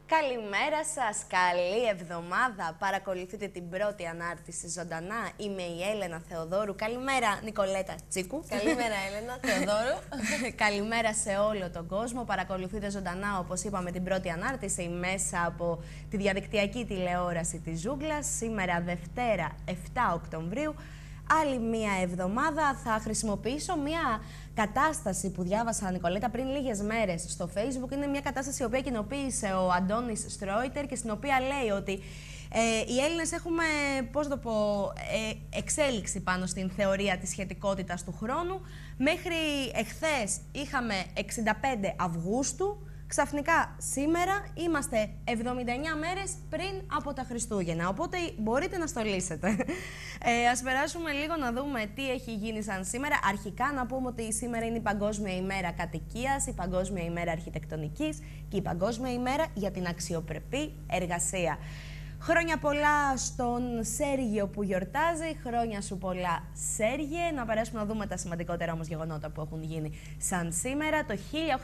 Καλημέρα σας, καλή εβδομάδα. Παρακολουθείτε την πρώτη ανάρτηση ζωντανά. Είμαι η Έλενα Θεοδόρου. Καλημέρα Νικολέτα Τσίκου. Καλημέρα Έλενα Θεοδόρου. Καλημέρα σε όλο τον κόσμο. Παρακολουθείτε ζωντανά, όπως είπαμε, την πρώτη ανάρτηση μέσα από τη διαδικτυακή τηλεόραση της Ζούγκλας. Σήμερα Δευτέρα 7 Οκτωβρίου. Άλλη μία εβδομάδα θα χρησιμοποιήσω μία κατάσταση που διάβασα, Νικολέτα, πριν λίγες μέρες στο Facebook. Είναι μία κατάσταση η οποία κοινοποίησε ο Αντώνης Στρόιτερ και στην οποία λέει ότι οι Έλληνες έχουμε, πώς το πω, εξέλιξη πάνω στην θεωρία της σχετικότητας του χρόνου. Μέχρι εχθές είχαμε 65 Αυγούστου. Ξαφνικά σήμερα είμαστε 79 μέρες πριν από τα Χριστούγεννα, οπότε μπορείτε να στολίσετε. Ας περάσουμε λίγο να δούμε τι έχει γίνει σαν σήμερα. Αρχικά να πούμε ότι σήμερα είναι η Παγκόσμια ημέρα κατοικίας, η Παγκόσμια ημέρα αρχιτεκτονικής και η Παγκόσμια ημέρα για την αξιοπρεπή εργασία. Χρόνια πολλά στον Σέργιο που γιορτάζει, χρόνια σου πολλά Σέργιε. Να περάσουμε να δούμε τα σημαντικότερα όμως γεγονότα που έχουν γίνει σαν σήμερα. Το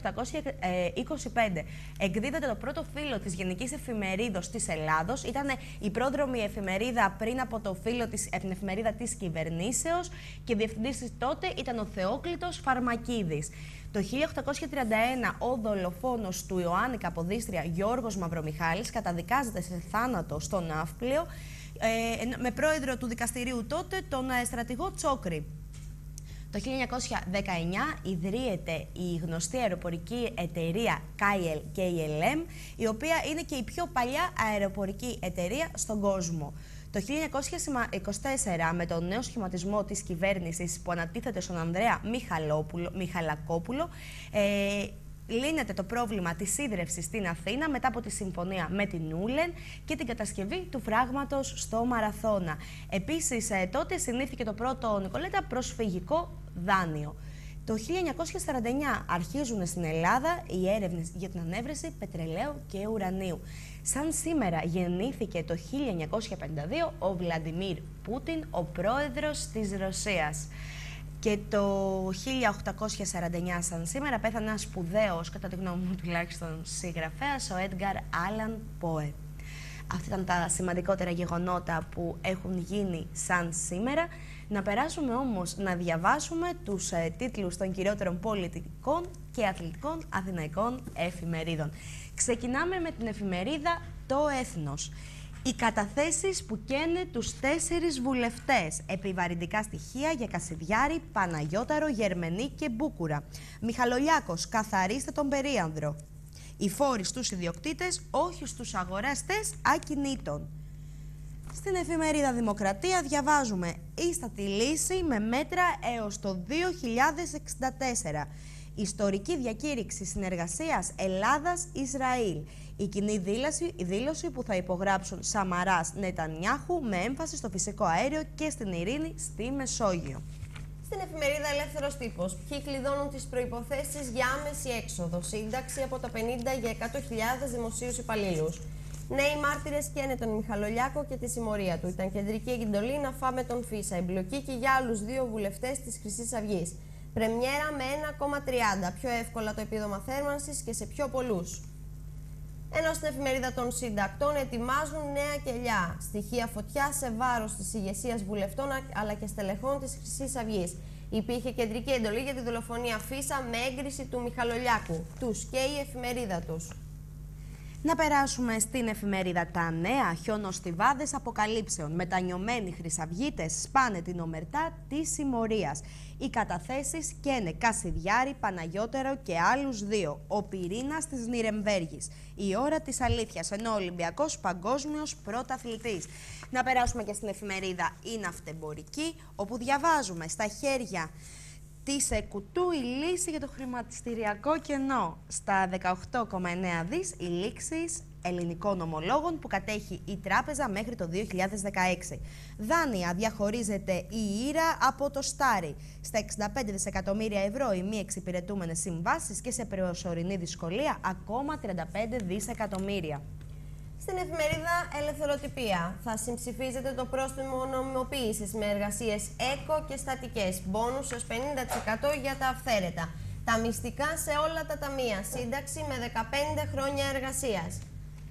1825 εκδίδεται το πρώτο φύλλο της Γενικής Εφημερίδος της Ελλάδος. Ήταν η πρόδρομη εφημερίδα πριν από το φύλλο την εφημερίδα της κυβερνήσεως και διευθυντής τότε ήταν ο Θεόκλητος Φαρμακίδης. Το 1831 ο δολοφόνος του Ιωάννη Καποδίστρια Γιώργος Μαυρομιχάλης καταδικάζεται σε θάνατο στο Ναύπλιο με πρόεδρο του δικαστηρίου τότε τον στρατηγό Τσόκρη. Το 1919 ιδρύεται η γνωστή αεροπορική εταιρεία KLM, η οποία είναι και η πιο παλιά αεροπορική εταιρεία στον κόσμο. Το 1924, με τον νέο σχηματισμό της κυβέρνησης που ανατίθεται στον Ανδρέα Μιχαλακόπουλο, λύνεται το πρόβλημα της σίδρευσης στην Αθήνα μετά από τη συμφωνία με την Ούλεν και την κατασκευή του φράγματος στο Μαραθώνα. Επίσης, τότε συνήθηκε το πρώτο, Νικολέτα, προσφυγικό δάνειο. Το 1949 αρχίζουν στην Ελλάδα οι έρευνες για την ανέβρεση πετρελαίου και ουρανίου. Σαν σήμερα γεννήθηκε το 1952 ο Βλαντιμίρ Πούτιν, ο πρόεδρος της Ρωσίας. Και το 1849 σαν σήμερα πέθανε ένας σπουδαίος, κατά τη γνώμη μου τουλάχιστον, συγγραφέας, ο Έντγκαρ Άλαν Πόε. Αυτά ήταν τα σημαντικότερα γεγονότα που έχουν γίνει σαν σήμερα. Να περάσουμε όμως να διαβάσουμε τους τίτλους των κυριότερων πολιτικών και αθλητικών αθηναϊκών εφημερίδων. Ξεκινάμε με την εφημερίδα Το Έθνος. Οι καταθέσεις που καίνε τους 4 βουλευτές. Επιβαρυντικά στοιχεία για Κασιδιάρη, Παναγιώταρο, Γερμενή και Μπούκουρα. Μιχαλολιάκος, καθαρίστε τον περίανδρο. Οι φόροι στους ιδιοκτήτες, όχι στους αγοραστές ακινήτων. Στην εφημερίδα Δημοκρατία διαβάζουμε «Ίστατη λύση με μέτρα έως το 2064». Ιστορική διακήρυξη συνεργασίας Ελλάδας-Ισραήλ. Η κοινή δήλωση που θα υπογράψουν Σαμαράς Νετανιάχου με έμφαση στο φυσικό αέριο και στην ειρήνη στη Μεσόγειο. Στην εφημερίδα Ελεύθερος Τύπος, ποιοι κλειδώνουν τις προϋποθέσεις για άμεση έξοδο, σύνταξη από τα 50 για 100.000 δημοσίους υπαλλήλους. Νέοι μάρτυρες καίνε τον Μιχαλολιάκο και τη συμμορία του. Ήταν κεντρική εντολή να φάμε τον Φίσα. Εμπλοκή και για άλλους 2 βουλευτές της Χρυσής Αυγής. Πρεμιέρα με 1,30. Πιο εύκολα το επίδομα θέρμανσης και σε πιο πολλούς. Ενώ στην εφημερίδα των συντακτών ετοιμάζουν νέα κελιά. Στοιχεία φωτιά σε βάρος της ηγεσίας βουλευτών αλλά και στελεχών της Χρυσής Αυγής. Υπήρχε κεντρική εντολή για τη δολοφονία Φίσα με έγκριση του Μιχαλολιάκου. Τους και η εφημερίδα τους. Να περάσουμε στην εφημερίδα Τα Νέα. Χιονοστιβάδες αποκαλύψεων. Μετανιωμένοι χρυσαυγίτες σπάνε την ομερτά της συμμορίας. Οι καταθέσεις καίνε Κασιδιάρη, Παναγιώτερο και άλλους 2. Ο πυρήνας της Νιρεμβέργης. Η ώρα της αλήθειας. Ενώ ο Ολυμπιακός παγκόσμιος πρωταθλητής. Να περάσουμε και στην εφημερίδα Η Ναυτεμπορική, όπου διαβάζουμε στα χέρια της κουτού η λύση για το χρηματιστηριακό κενό. Στα 18,9 δις οι λήξεις ελληνικών ομολόγων που κατέχει η τράπεζα μέχρι το 2016. Δάνεια διαχωρίζεται η Ήρα από το Στάρι. Στα 65 δισεκατομμύρια ευρώ οι μη εξυπηρετούμενες συμβάσεις και σε προσωρινή δυσκολία ακόμα 35 δισεκατομμύρια. Στην εφημερίδα Ελευθεροτυπία θα συμψηφίζεται το πρόστιμο νομιμοποίησης με εργασίες έκο και στατικές. Μπόνους ως 50% για τα αυθαίρετα. Τα μυστικά σε όλα τα ταμεία. Σύνταξη με 15 χρόνια εργασίας.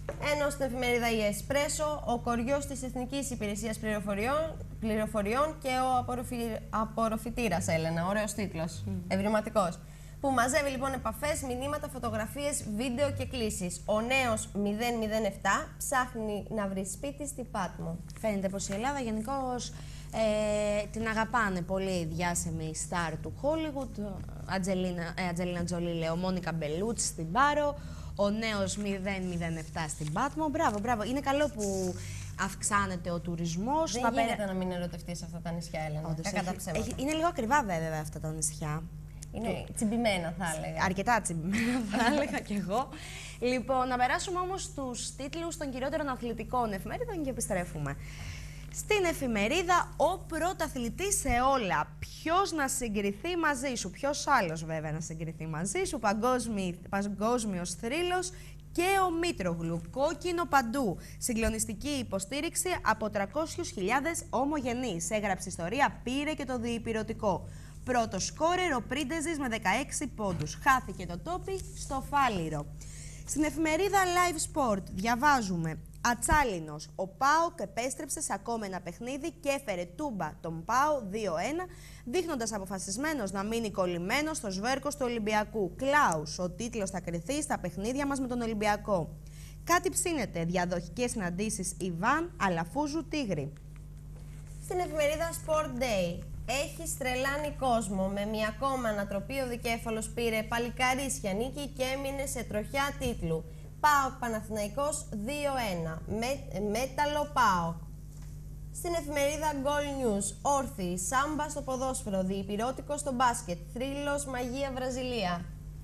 Ενώ στην εφημερίδα η Εσπρέσο, ο κοριός της Εθνικής Υπηρεσίας Πληροφοριών και ο απορροφητήρας, Έλενα. Ωραίος τίτλος, ευρηματικός. Που μαζεύει λοιπόν επαφές, μηνύματα, φωτογραφίες, βίντεο και κλήσεις. Ο νέος 007 ψάχνει να βρει σπίτι στη Πάτμο. Φαίνεται πως η Ελλάδα γενικώς την αγαπάνε πολύ οι διάσημοι στάρ του Hollywood. Αντζελίνα Τζολί, λέω, Μόνικα Μπελούτσι στην Πάρο, ο νέος 007 στην Πάτμο. Μπράβο, μπράβο. Είναι καλό που αυξάνεται ο τουρισμός. Δεν γίνεται να μην ερωτευτείς αυτά τα νησιά, Έλενα. Είναι λίγο ακριβά βέβαια αυτά τα νησιά. Είναι τσιμπημένα, θα έλεγα. Αρκετά τσιμπημένα, θα έλεγα κι εγώ. Λοιπόν, να περάσουμε όμως στους τίτλους των κυριότερων αθλητικών εφημερίδων και επιστρέφουμε. Στην εφημερίδα «Ο πρωταθλητής σε όλα». Ποιος να συγκριθεί μαζί σου, ποιος άλλος βέβαια να συγκριθεί μαζί σου, παγκόσμιος θρύλος και ο Μήτρογλου. Κόκκινο παντού. Συγκλονιστική υποστήριξη από 300.000 ομογενείς. Έγραψε ιστορία, πήρε και το διυπηρωτικό. Πρώτο σκόρερ ο Πρίντεζης με 16 πόντους. Χάθηκε το τόπι στο Φάληρο. Στην εφημερίδα Live Sport διαβάζουμε «Ατσάλινος, ο ΠΑΟΚ επέστρεψε σε ακόμα ένα παιχνίδι και έφερε τούμπα τον ΠΑΟ 2-1, δείχνοντας αποφασισμένος να μείνει κολλημένος στο σβέρκος του Ολυμπιακού. Κλάους, ο τίτλος θα κριθεί στα παιχνίδια μας με τον Ολυμπιακό. Κάτι ψήνεται, διαδοχικές συναντήσεις Ιβάν, Αλαφούζου, Τίγρη». Στην εφημερίδα Sport Day. Έχει τρελάνει κόσμο. Με μια ακόμα ανατροπή ο δικέφαλος πήρε παλικαρίσια νίκη και έμεινε σε τροχιά τίτλου. ΠΑΟΚ Παναθηναϊκός 2-1. Μέταλλο ΠΑΟΚ. Στην εφημερίδα Goal News. Όρθιοι, σάμπα στο ποδόσφαιρο, διυπηρώτικο στο μπάσκετ, θρύλος, μαγεία Βραζιλία.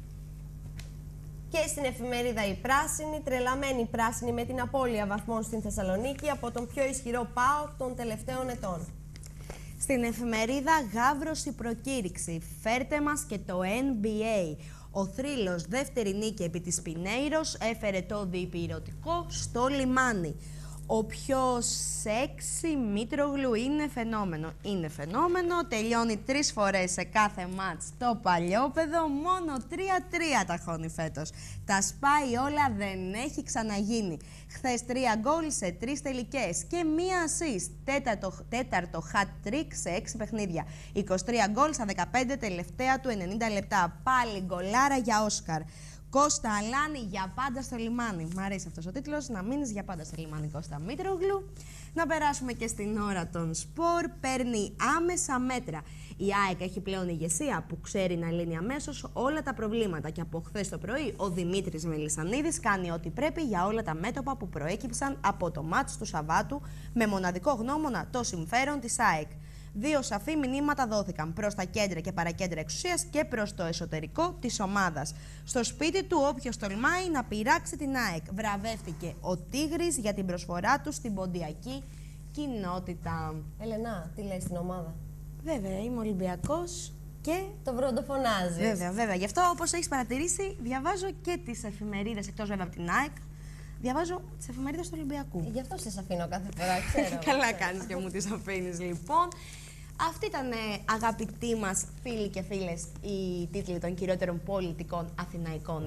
Και στην εφημερίδα Η Πράσινη, τρελαμένη πράσινη με την απώλεια βαθμών στην Θεσσαλονίκη από τον πιο ισχυρό ΠΑΟΚ των τελευταίων ετών. Στην εφημερίδα Γαύρος η προκήρυξη, φέρτε μας και το NBA. Ο θρύλος δεύτερη νίκη επί της Πινέιρος έφερε το διυπηρωτικό στο λιμάνι. Ο πιο σεξι Μήτρογλου είναι φαινόμενο. Είναι φαινόμενο, τελειώνει 3 φορές σε κάθε μάτς το παλιόπαιδο, μόνο 3-3 ταχώνει φέτος. Τα σπάει όλα, δεν έχει ξαναγίνει. Χθες 3 γκολ σε 3 τελικές και 1 assist. Τέταρτο hat-trick σε 6 παιχνίδια. 23 γκολ στα 15 τελευταία του 90 λεπτά. Πάλι γκολάρα για Όσκαρ. Κώστα Αλάνη, για πάντα στο λιμάνι. Μ' αρέσει αυτός ο τίτλος, να μείνεις για πάντα στο λιμάνι, Κώστα Μήτρογλου. Να περάσουμε και στην ώρα των σπορ. Παίρνει άμεσα μέτρα. Η ΑΕΚ έχει πλέον ηγεσία που ξέρει να λύνει αμέσως όλα τα προβλήματα. Και από χθες το πρωί ο Δημήτρης Μελισσανίδης κάνει ό,τι πρέπει για όλα τα μέτωπα που προέκυψαν από το μάτς του Σαββάτου με μοναδικό γνώμονα το συμφέρον της ΑΕΚ. 2 σαφή μηνύματα δόθηκαν προς τα κέντρα και παρακέντρα εξουσίας και προς το εσωτερικό της ομάδας. Στο σπίτι του όποιος τολμάει να πειράξει την ΑΕΚ. Βραβεύτηκε ο Τίγρης για την προσφορά του στην ποντιακή κοινότητα. Ελενά, τι λέει στην ομάδα? Βέβαια, είμαι Ολυμπιακός και το βροντοφωνάζεις. Βέβαια, βέβαια. Γι' αυτό, όπως έχεις παρατηρήσει, διαβάζω και τις εφημερίδες, εκτός βέβαια από την ΑΕΚ. Διαβάζω τις εφημερίδες του Ολυμπιακού. Γι' αυτό σε αφήνω κάθε φορά, ξέρω. Καλά κάνεις και μου τις αφήνεις, λοιπόν. Αυτοί ήταν, αγαπητοί μας φίλοι και φίλες, οι τίτλοι των κυριότερων πολιτικών αθηναϊκών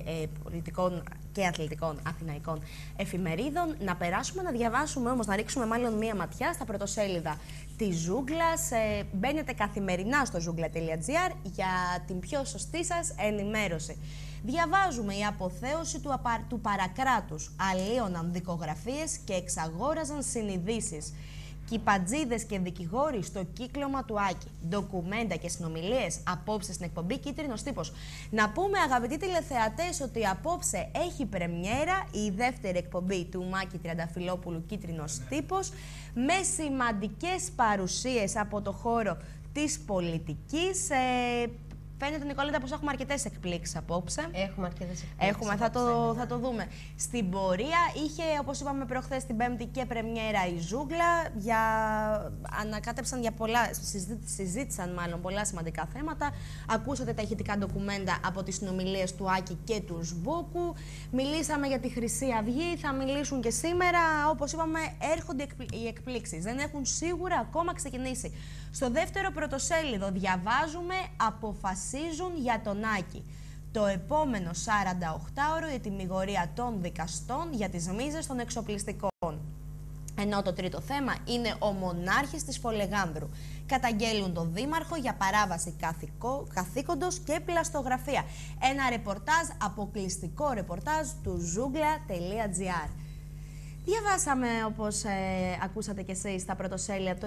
και αθλητικών αθηναϊκών εφημερίδων. Να περάσουμε να διαβάσουμε όμως, να ρίξουμε μάλλον μία ματιά στα πρωτοσέλιδα της Ζούγκλας. Μπαίνετε καθημερινά στο zoogla.gr για την πιο σωστή σας ενημέρωση. Διαβάζουμε η αποθέωση του παρακράτους. Αλλίωναν δικογραφίες και εξαγόραζαν συνειδήσεις. Κυπατζίδες και δικηγόροι στο κύκλωμα του Άκη. Ντοκουμέντα και συνομιλίες απόψε στην εκπομπή Κίτρινος Τύπος. Να πούμε, αγαπητοί τηλεθεατές, ότι απόψε έχει πρεμιέρα η δεύτερη εκπομπή του Μάκη Τριανταφυλόπουλου Κίτρινος Τύπος με σημαντικές παρουσίες από το χώρο της πολιτικής. Φαίνεται, Νικολέτα, πως έχουμε αρκετές εκπλήξεις απόψε. Έχουμε αρκετές εκπλήξεις. Θα το δούμε. Στην πορεία είχε, όπως είπαμε προχθές, την Πέμπτη και πρεμιέρα η Ζούγκλα. Ανακάτεψαν για πολλά, συζήτησαν μάλλον πολλά σημαντικά θέματα. Ακούσατε τα ηχητικά ντοκουμέντα από τις συνομιλίες του Άκη και του Σμπόκου. Μιλήσαμε για τη Χρυσή Αυγή, θα μιλήσουν και σήμερα. Όπως είπαμε, έρχονται οι εκπλήξεις. Δεν έχουν σίγουρα ακόμα ξεκινήσει. Στο δεύτερο πρωτοσέλιδο διαβάζουμε «Αποφασίζουν για τον Άκη». Το επόμενο 48ωρο η τιμιγορία των δικαστών για τις μίζες των εξοπλιστικών. Ενώ το τρίτο θέμα είναι ο μονάρχης της Φολεγάνδρου. Καταγγέλουν τον δήμαρχο για παράβαση καθήκοντος και πλαστογραφία. Ένα ρεπορτάζ, αποκλειστικό ρεπορτάζ του zoogla.gr. Διαβάσαμε, όπως ακούσατε και εσείς, στα πρωτοσέλιδα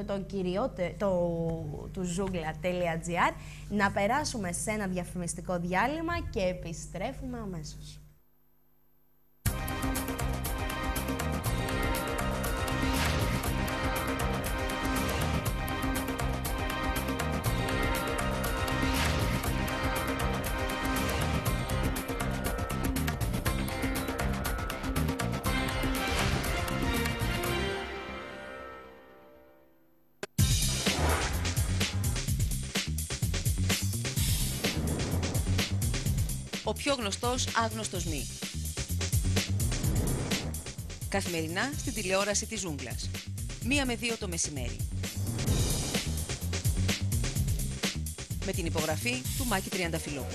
του zoogla.gr. Να περάσουμε σε ένα διαφημιστικό διάλειμμα και επιστρέφουμε αμέσως. Ο πιο γνωστός άγνωστος μη. Καθημερινά στην τηλεόραση της Ζούγκλας. 1 με 2 το μεσημέρι. Με την υπογραφή του Μάκη Τριανταφυλόπουλου.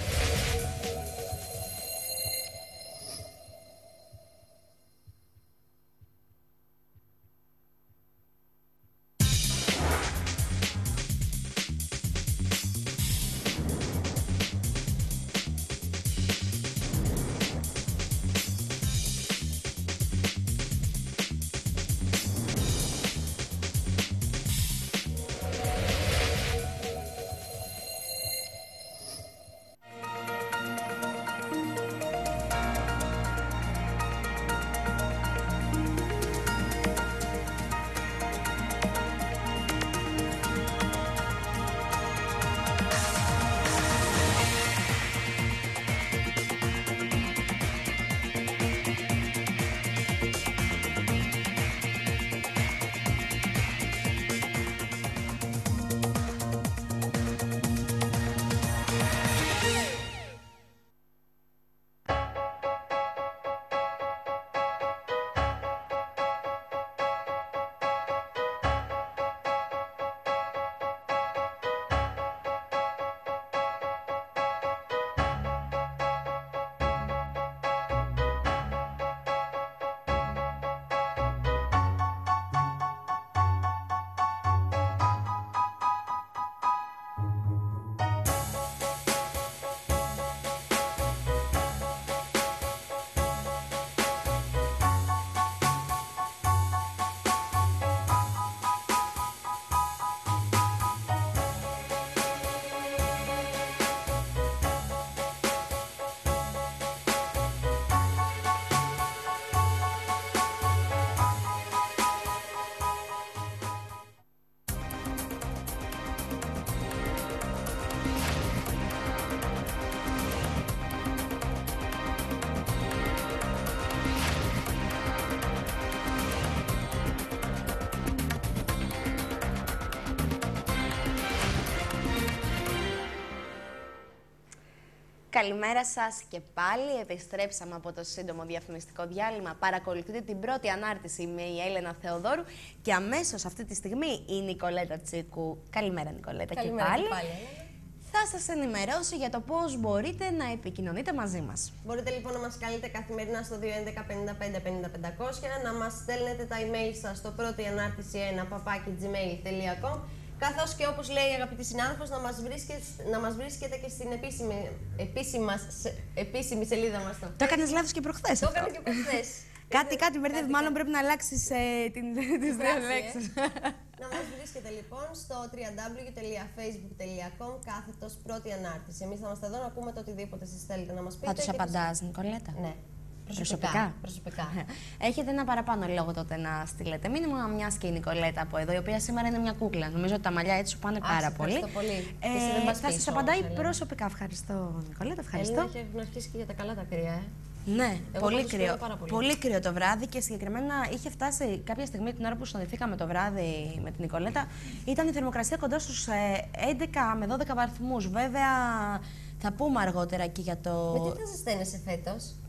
Καλημέρα σας και πάλι. Επιστρέψαμε από το σύντομο διαφημιστικό διάλειμμα. Παρακολουθείτε την πρώτη ανάρτηση με η Έλενα Θεοδόρου και αμέσως αυτή τη στιγμή η Νικολέτα Τσίκου. Καλημέρα, Νικολέτα. Καλημέρα και πάλι. Θα σας ενημερώσει για το πώς μπορείτε να επικοινωνείτε μαζί μας. Μπορείτε λοιπόν να μας καλείτε καθημερινά στο 211 55 50 500, να μας στέλνετε τα email σας στο πρώτη ανάρτηση 1@gmail.com. Καθώς και όπως λέει η αγαπητή συνάδελφος, να μας βρίσκετε και στην επίσημη σελίδα μας. Το έκανες λάθος και προχθές. Το έκανα και προχθές. Κάτι μπερδεύει, μάλλον πρέπει να αλλάξεις τις δύο λέξεις. Να μας βρίσκετε λοιπόν στο www.facebook.com /πρώτη ανάρτηση. Εμείς θα είμαστε εδώ να ακούμε το οτιδήποτε εσείς θέλετε να μας πείτε. Θα τους απαντάς, Νικολέτα? Ναι. Προσωπικά. Έχετε ένα παραπάνω λόγο τότε να στείλετε μήνυμα, μιας και η Νικολέτα από εδώ, η οποία σήμερα είναι μια κούκλα. Νομίζω ότι τα μαλλιά έτσι σου πάνε πάρα πολύ. Θα σας απαντάει προσωπικά. Ευχαριστώ, Νικολέτα. Ευχαριστώ. Έχει αρχίσει και για τα καλά τα κρύα, Ναι, πολύ κρύο. Πολύ κρύο το βράδυ και συγκεκριμένα είχε φτάσει κάποια στιγμή την ώρα που συναντηθήκαμε το βράδυ με την Νικολέτα. Ήταν η θερμοκρασία κοντά στους 11 με 12 βαθμούς. Βέβαια, θα πούμε αργότερα και για το. Με τι θα ζεσταίνεσαι φέτος?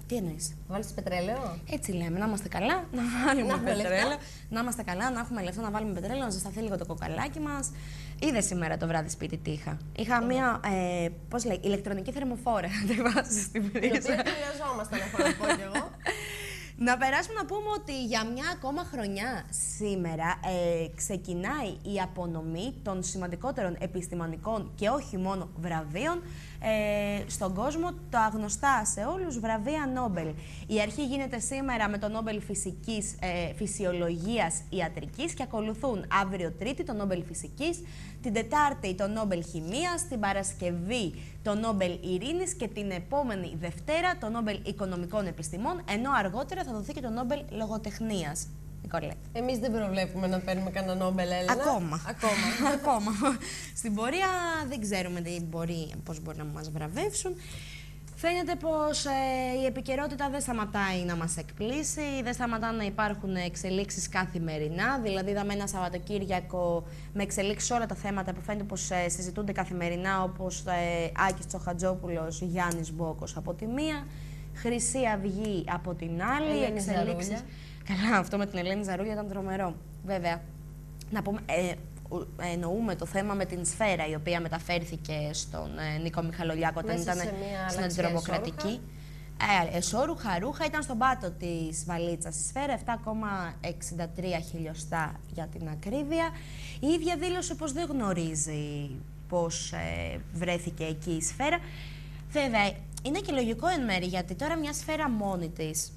Τι εννοείς? Θα βάλεις πετρέλαιο? Έτσι λέμε, να είμαστε καλά, να βάλουμε πετρέλαιο. Να είμαστε καλά, να έχουμε λεφτά, να βάλουμε πετρέλαιο, να ζεσταθεί λίγο το κοκαλάκι μας. Είδε σήμερα το βράδυ σπίτι τι είχα. Είχα μία, πώς λέει, ηλεκτρονική θερμοφόρα. Τη βάζεις στην πρίζα. Την οποία χρειαζόμαστε, να πω κι εγώ. Να περάσουμε να πούμε ότι για μια ακόμα χρονιά σήμερα ξεκινάει η απονομή των σημαντικότερων επιστημονικών και όχι μόνο βραβείων στον κόσμο, τα γνωστά σε όλους βραβεία Νόμπελ. Η αρχή γίνεται σήμερα με το Νόμπελ Φυσικής, Φυσιολογίας, Ιατρικής και ακολουθούν αύριο Τρίτη το Νόμπελ Φυσικής, την Τετάρτη το Νόμπελ Χημείας, την Παρασκευή το Νόμπελ Ειρήνης και την επόμενη Δευτέρα το Νόμπελ Οικονομικών Επιστημών, ενώ αργότερα θα δοθεί και το Νόμπελ Λογοτεχνίας. Νικολέτα. Εμείς δεν προβλέπουμε να παίρνουμε κανένα Νόμπελ, Έλενα. Ακόμα. Στην πορεία δεν ξέρουμε πώς μπορεί να μας βραβεύσουν. Φαίνεται πως η επικαιρότητα δεν σταματάει να μας εκπλήσει, δεν σταματά να υπάρχουν εξελίξεις καθημερινά. Δηλαδή, είδαμε ένα Σαββατοκύριακο με εξελίξεις όλα τα θέματα που φαίνεται πως συζητούνται καθημερινά, όπως Άκης Τσοχατζόπουλος, Γιάννης Μπόκος από τη μία, Χρυσή Αυγή από την άλλη. Εξελίξεις. Καλά, αυτό με την Ελένη Ζαρούλια ήταν τρομερό. Βέβαια, να πούμε, εννοούμε το θέμα με την σφαίρα, η οποία μεταφέρθηκε στον Νίκο Μιχαλολιάκο όταν ήταν στην Αντιτρομοκρατική. Εσώρουχα ρούχα, ήταν στον πάτο της βαλίτσας η σφαίρα, 7,63 χιλιοστά για την ακρίβεια. Η ίδια δήλωσε πως δεν γνωρίζει πώς βρέθηκε εκεί η σφαίρα. Βέβαια, είναι και λογικό εν μέρει, γιατί τώρα μια σφαίρα μόνη της,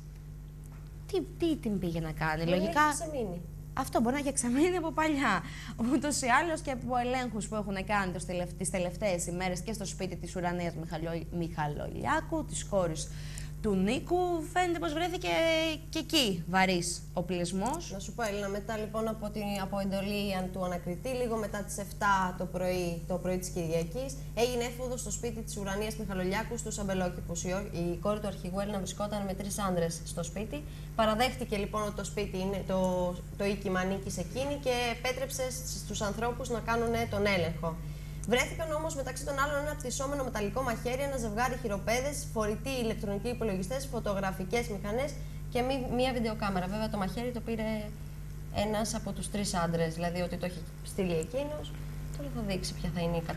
τι την πήγε να κάνει, λογικά. Αυτό μπορεί να έχει εξαμείνει από παλιά. Ούτως ή άλλως και από ελέγχους που έχουν κάνει τις τελευταίες ημέρες και στο σπίτι της Ουρανίας Μιχαλολιάκου, της κόρης του Νίκου, φαίνεται πως βρέθηκε και εκεί βαρύς οπλισμός. Να σου πω, Έλληνα, μετά λοιπόν από εντολή του ανακριτή, λίγο μετά τις 7 το πρωί της Κυριακής, έγινε έφοδο στο σπίτι της Ουρανίας Μιχαλολιάκου στους Αμπελόκηπους. Η κόρη του αρχηγού Έλληνα βρισκόταν με 3 άντρες στο σπίτι. Παραδέχτηκε λοιπόν ότι το σπίτι είναι το οίκημα ανήκει σε εκείνη και επέτρεψε στους ανθρώπους να κάνουν τον έλεγχο. Βρέθηκαν όμως μεταξύ των άλλων ένα πτυσσόμενο μεταλλικό μαχαίρι, ένα ζευγάρι χειροπέδες, φορητοί ηλεκτρονικοί υπολογιστές, φωτογραφικές μηχανές και μία βιντεοκάμερα. Βέβαια το μαχαίρι το πήρε ένας από τους 3 άντρες, δηλαδή ότι το έχει στείλει εκείνος. Τώρα θα δείξει ποια θα είναι η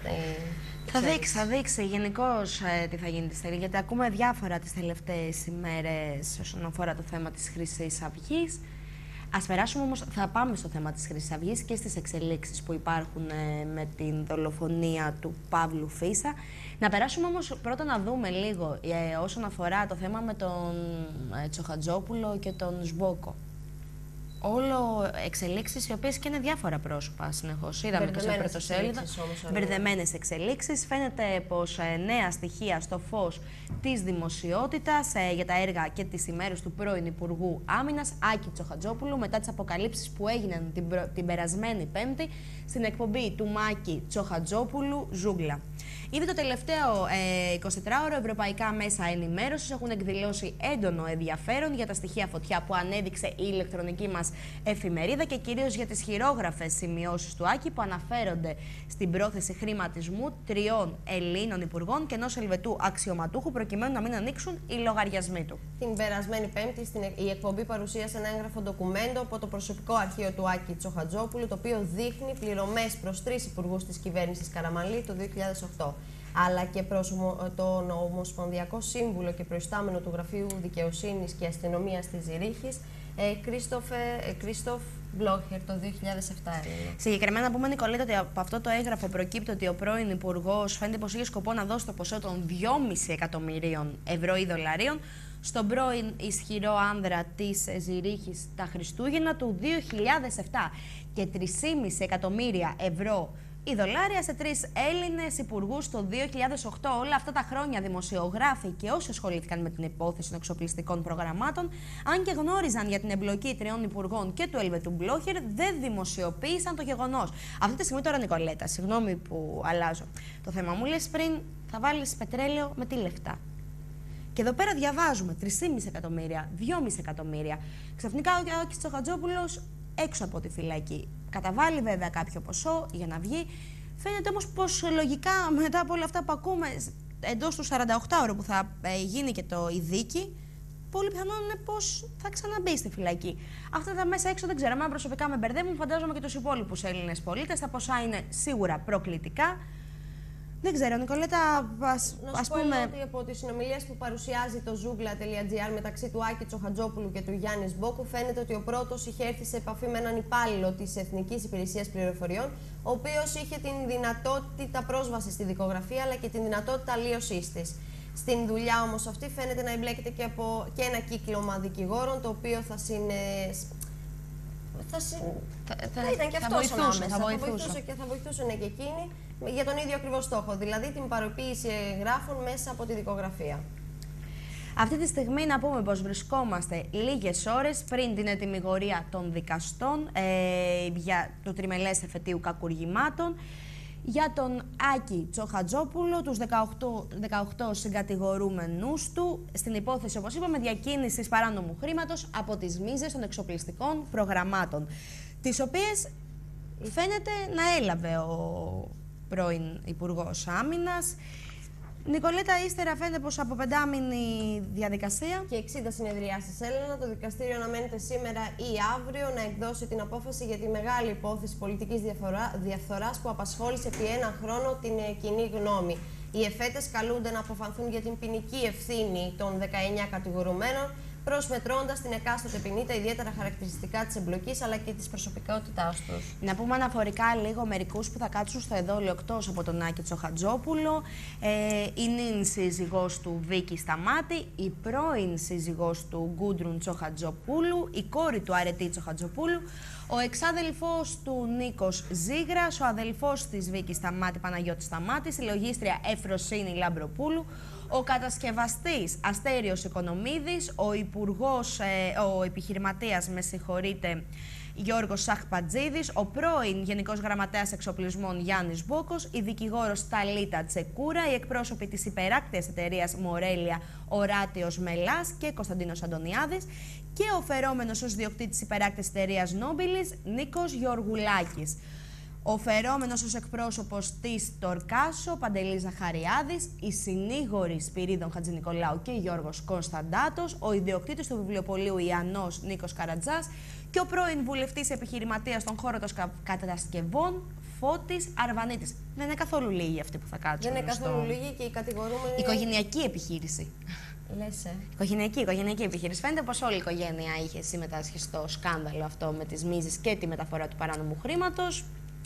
Θα δείξει γενικώς τι θα γίνει τη στιγμή, γιατί ακούμε διάφορα τις τελευταίες ημέρες όσον αφορά το θέμα της Χρυσής Αυγής. Ας περάσουμε όμως, θα πάμε στο θέμα της Χρυσής Αυγής και στις εξελίξεις που υπάρχουν με την δολοφονία του Παύλου Φίσα. Να περάσουμε όμως πρώτα να δούμε λίγο όσον αφορά το θέμα με τον Τσοχατζόπουλο και τον Σμπόκο. Όλο εξελίξεις οι οποίες και είναι διάφορα πρόσωπα συνεχώς. Είδαμε και στο πρωτοσέλιδο. Μπερδεμένες εξελίξεις. Φαίνεται πως νέα στοιχεία στο φως της δημοσιότητας για τα έργα και τις ημέρες του πρώην Υπουργού Άμυνας Άκη Τσοχατζόπουλου μετά τις αποκαλύψεις που έγιναν την περασμένη Πέμπτη στην εκπομπή του Μάκη Τσοχατζόπουλου Ζούγκλα. Ήδη το τελευταίο 24ωρο ευρωπαϊκά μέσα ενημέρωσης έχουν εκδηλώσει έντονο ενδιαφέρον για τα στοιχεία φωτιά που ανέδειξε η ηλεκτρονική μας εφημερίδα και κυρίως για τις χειρόγραφες σημειώσεις του Άκη που αναφέρονται στην πρόθεση χρηματισμού 3 Ελλήνων υπουργών και ενός Ελβετού αξιωματούχου προκειμένου να μην ανοίξουν οι λογαριασμοί του. Την περασμένη Πέμπτη η εκπομπή παρουσίασε ένα έγγραφο ντοκουμέντο από το προσωπικό αρχείο του Άκη Τσοχατζόπουλου, το οποίο δείχνει πληρωμές προς 3 υπουργούς της κυβέρνησης Καραμανλή το 2008. Αλλά και προς τον Ομοσπονδιακό Σύμβουλο και Προϊστάμενο του Γραφείου Δικαιοσύνης και Αστυνομίας της Ζηρίχης, Κρίστοφ Μπλόχερ, το 2007. Συγκεκριμένα, να πούμε, Νικολέτα, ότι από αυτό το έγγραφο προκύπτει ότι ο πρώην Υπουργός φαίνεται πως είχε σκοπό να δώσει το ποσό των 2,5 εκατομμυρίων ευρώ ή δολαρίων στον πρώην ισχυρό άνδρα της Ζηρίχης τα Χριστούγεννα του 2007 και 3,5 εκατομμύρια ευρώ ή δολάρια σε 3 Έλληνες υπουργούς το 2008. Όλα αυτά τα χρόνια δημοσιογράφοι και όσοι ασχολήθηκαν με την υπόθεση των εξοπλιστικών προγραμμάτων, αν και γνώριζαν για την εμπλοκή 3 υπουργών και του Ελβετού Μπλόχερ, δεν δημοσιοποίησαν το γεγονός. Αυτή τη στιγμή τώρα, Νικολέτα, συγγνώμη που αλλάζω το θέμα, μου λες πριν θα βάλεις πετρέλαιο με τι λεφτά. Και εδώ πέρα διαβάζουμε 3,5 εκατομμύρια, 2,5 εκατομμύρια. Ξαφνικά ο Άκης Τσοχατζόπουλος έξω από τη φυλακή. Καταβάλει βέβαια κάποιο ποσό για να βγει. Φαίνεται όμως πως λογικά μετά από όλα αυτά που ακούμε εντός του 48ωρου που θα γίνει και η δίκη, πολύ πιθανόν είναι πως θα ξαναμπεί στη φυλακή. Αυτά τα μέσα έξω δεν ξέρω. Εμένα προσωπικά με μπερδεύουν, φαντάζομαι και τους υπόλοιπους Έλληνες πολίτες. Τα ποσά είναι σίγουρα προκλητικά. Δεν ξέρω, Νικολέτα, ας πούμε. Ότι από τις συνομιλίες που παρουσιάζει το Zoogla.gr μεταξύ του Άκη Τσοχατζόπουλου και του Γιάννη Σμπόκου, φαίνεται ότι ο πρώτος είχε έρθει σε επαφή με έναν υπάλληλο της Εθνικής Υπηρεσίας Πληροφοριών, ο οποίος είχε την δυνατότητα πρόσβασης στη δικογραφία αλλά και την δυνατότητα αλλίωσής της. Στην δουλειά όμως αυτή φαίνεται να εμπλέκεται και ένα κύκλωμα δικηγόρων, το οποίο θα ήταν και αυτός ανάμεσα. Θα βοηθούσαν και εκείνοι για τον ίδιο ακριβώς στόχο, δηλαδή την παροποίηση εγγράφων μέσα από τη δικογραφία. Αυτή τη στιγμή να πούμε πως βρισκόμαστε λίγες ώρες πριν την ετυμηγορία των δικαστών για το τριμελές εφετείου κακουργημάτων. Για τον Άκη Τσοχατζόπουλο, τους 18 συγκατηγορούμενους του, στην υπόθεση, όπως είπαμε, διακίνησης παράνομου χρήματος από τις μίζες των εξοπλιστικών προγραμμάτων, τις οποίες φαίνεται να έλαβε ο πρώην Υπουργός Άμυνας. Νικολέτα, ύστερα φαίνεται πως από 5μηνη διαδικασία και 60 συνεδριάσεις, Έλενα, το δικαστήριο αναμένεται σήμερα ή αύριο να εκδώσει την απόφαση για τη μεγάλη υπόθεση πολιτικής διαφθοράς που απασχόλησε επί ένα χρόνο την κοινή γνώμη. Οι εφέτες καλούνται να αποφανθούν για την ποινική ευθύνη των 19 κατηγορουμένων, προσμετρώντας την εκάστοτε ποινή, τα ιδιαίτερα χαρακτηριστικά της εμπλοκής αλλά και της προσωπικότητάς τους. Να πούμε αναφορικά λίγο μερικούς που θα κάτσουν στο εδόλιο εκτός από τον Άκη Τσοχατζόπουλο. Η νυν σύζυγός του Βίκη Σταμάτη, η πρώην σύζυγός του Γκούντρουν Τσοχατζοπούλου, η κόρη του Αρετή Τσοχατζοπούλου, ο εξάδελφος του Νίκος Ζήγρας, ο αδελφός της Βίκη Σταμάτη Παναγιώτης Σταμάτης, η λογίστρια Εφροσύνη Λαμπροπούλου, ο κατασκευαστής Αστέριος Οικονομίδης, ο επιχειρηματίας, Γιώργος Σαχπατζίδης, ο πρώην Γενικός Γραμματέας Εξοπλισμών Γιάννης Μπόκος, η δικηγόρος Ταλίτα Τσεκούρα, οι εκπρόσωποι της υπεράκτιας εταιρείας Μορέλια Οράτιος Μελάς και Κωνσταντίνος Αντωνιάδης και ο φερόμενος ως διοκτήτης υπεράκτιας εταιρείας Νόμπιλης Νίκος Γεωργουλάκης. Ο φερόμενος ως εκπρόσωπος της Τορκάσο, Παντελής Ζαχαριάδης, η συνήγορη Σπυρίδων Χατζηνικολάου και Γιώργος Κωνσταντάτος, ο ιδιοκτήτης του βιβλιοπωλείου Ιαννός Νίκος Καρατζάς και ο πρώην βουλευτής επιχειρηματίας στον χώρο των κατασκευών Φώτης Αρβανίτης. Δεν είναι καθόλου λίγοι αυτοί που θα κάτσουν. Δεν είναι καθόλου λίγοι και οι κατηγορούμενοι. Οικογενειακή επιχείρηση. Λες, Οικογενειακή επιχείρηση. Φαίνεται πως όλη η οικογένεια είχε συμμετάσχει στο σκάνδαλο αυτό με τις μίζες και τη μεταφορά του παράνομου χρήματος.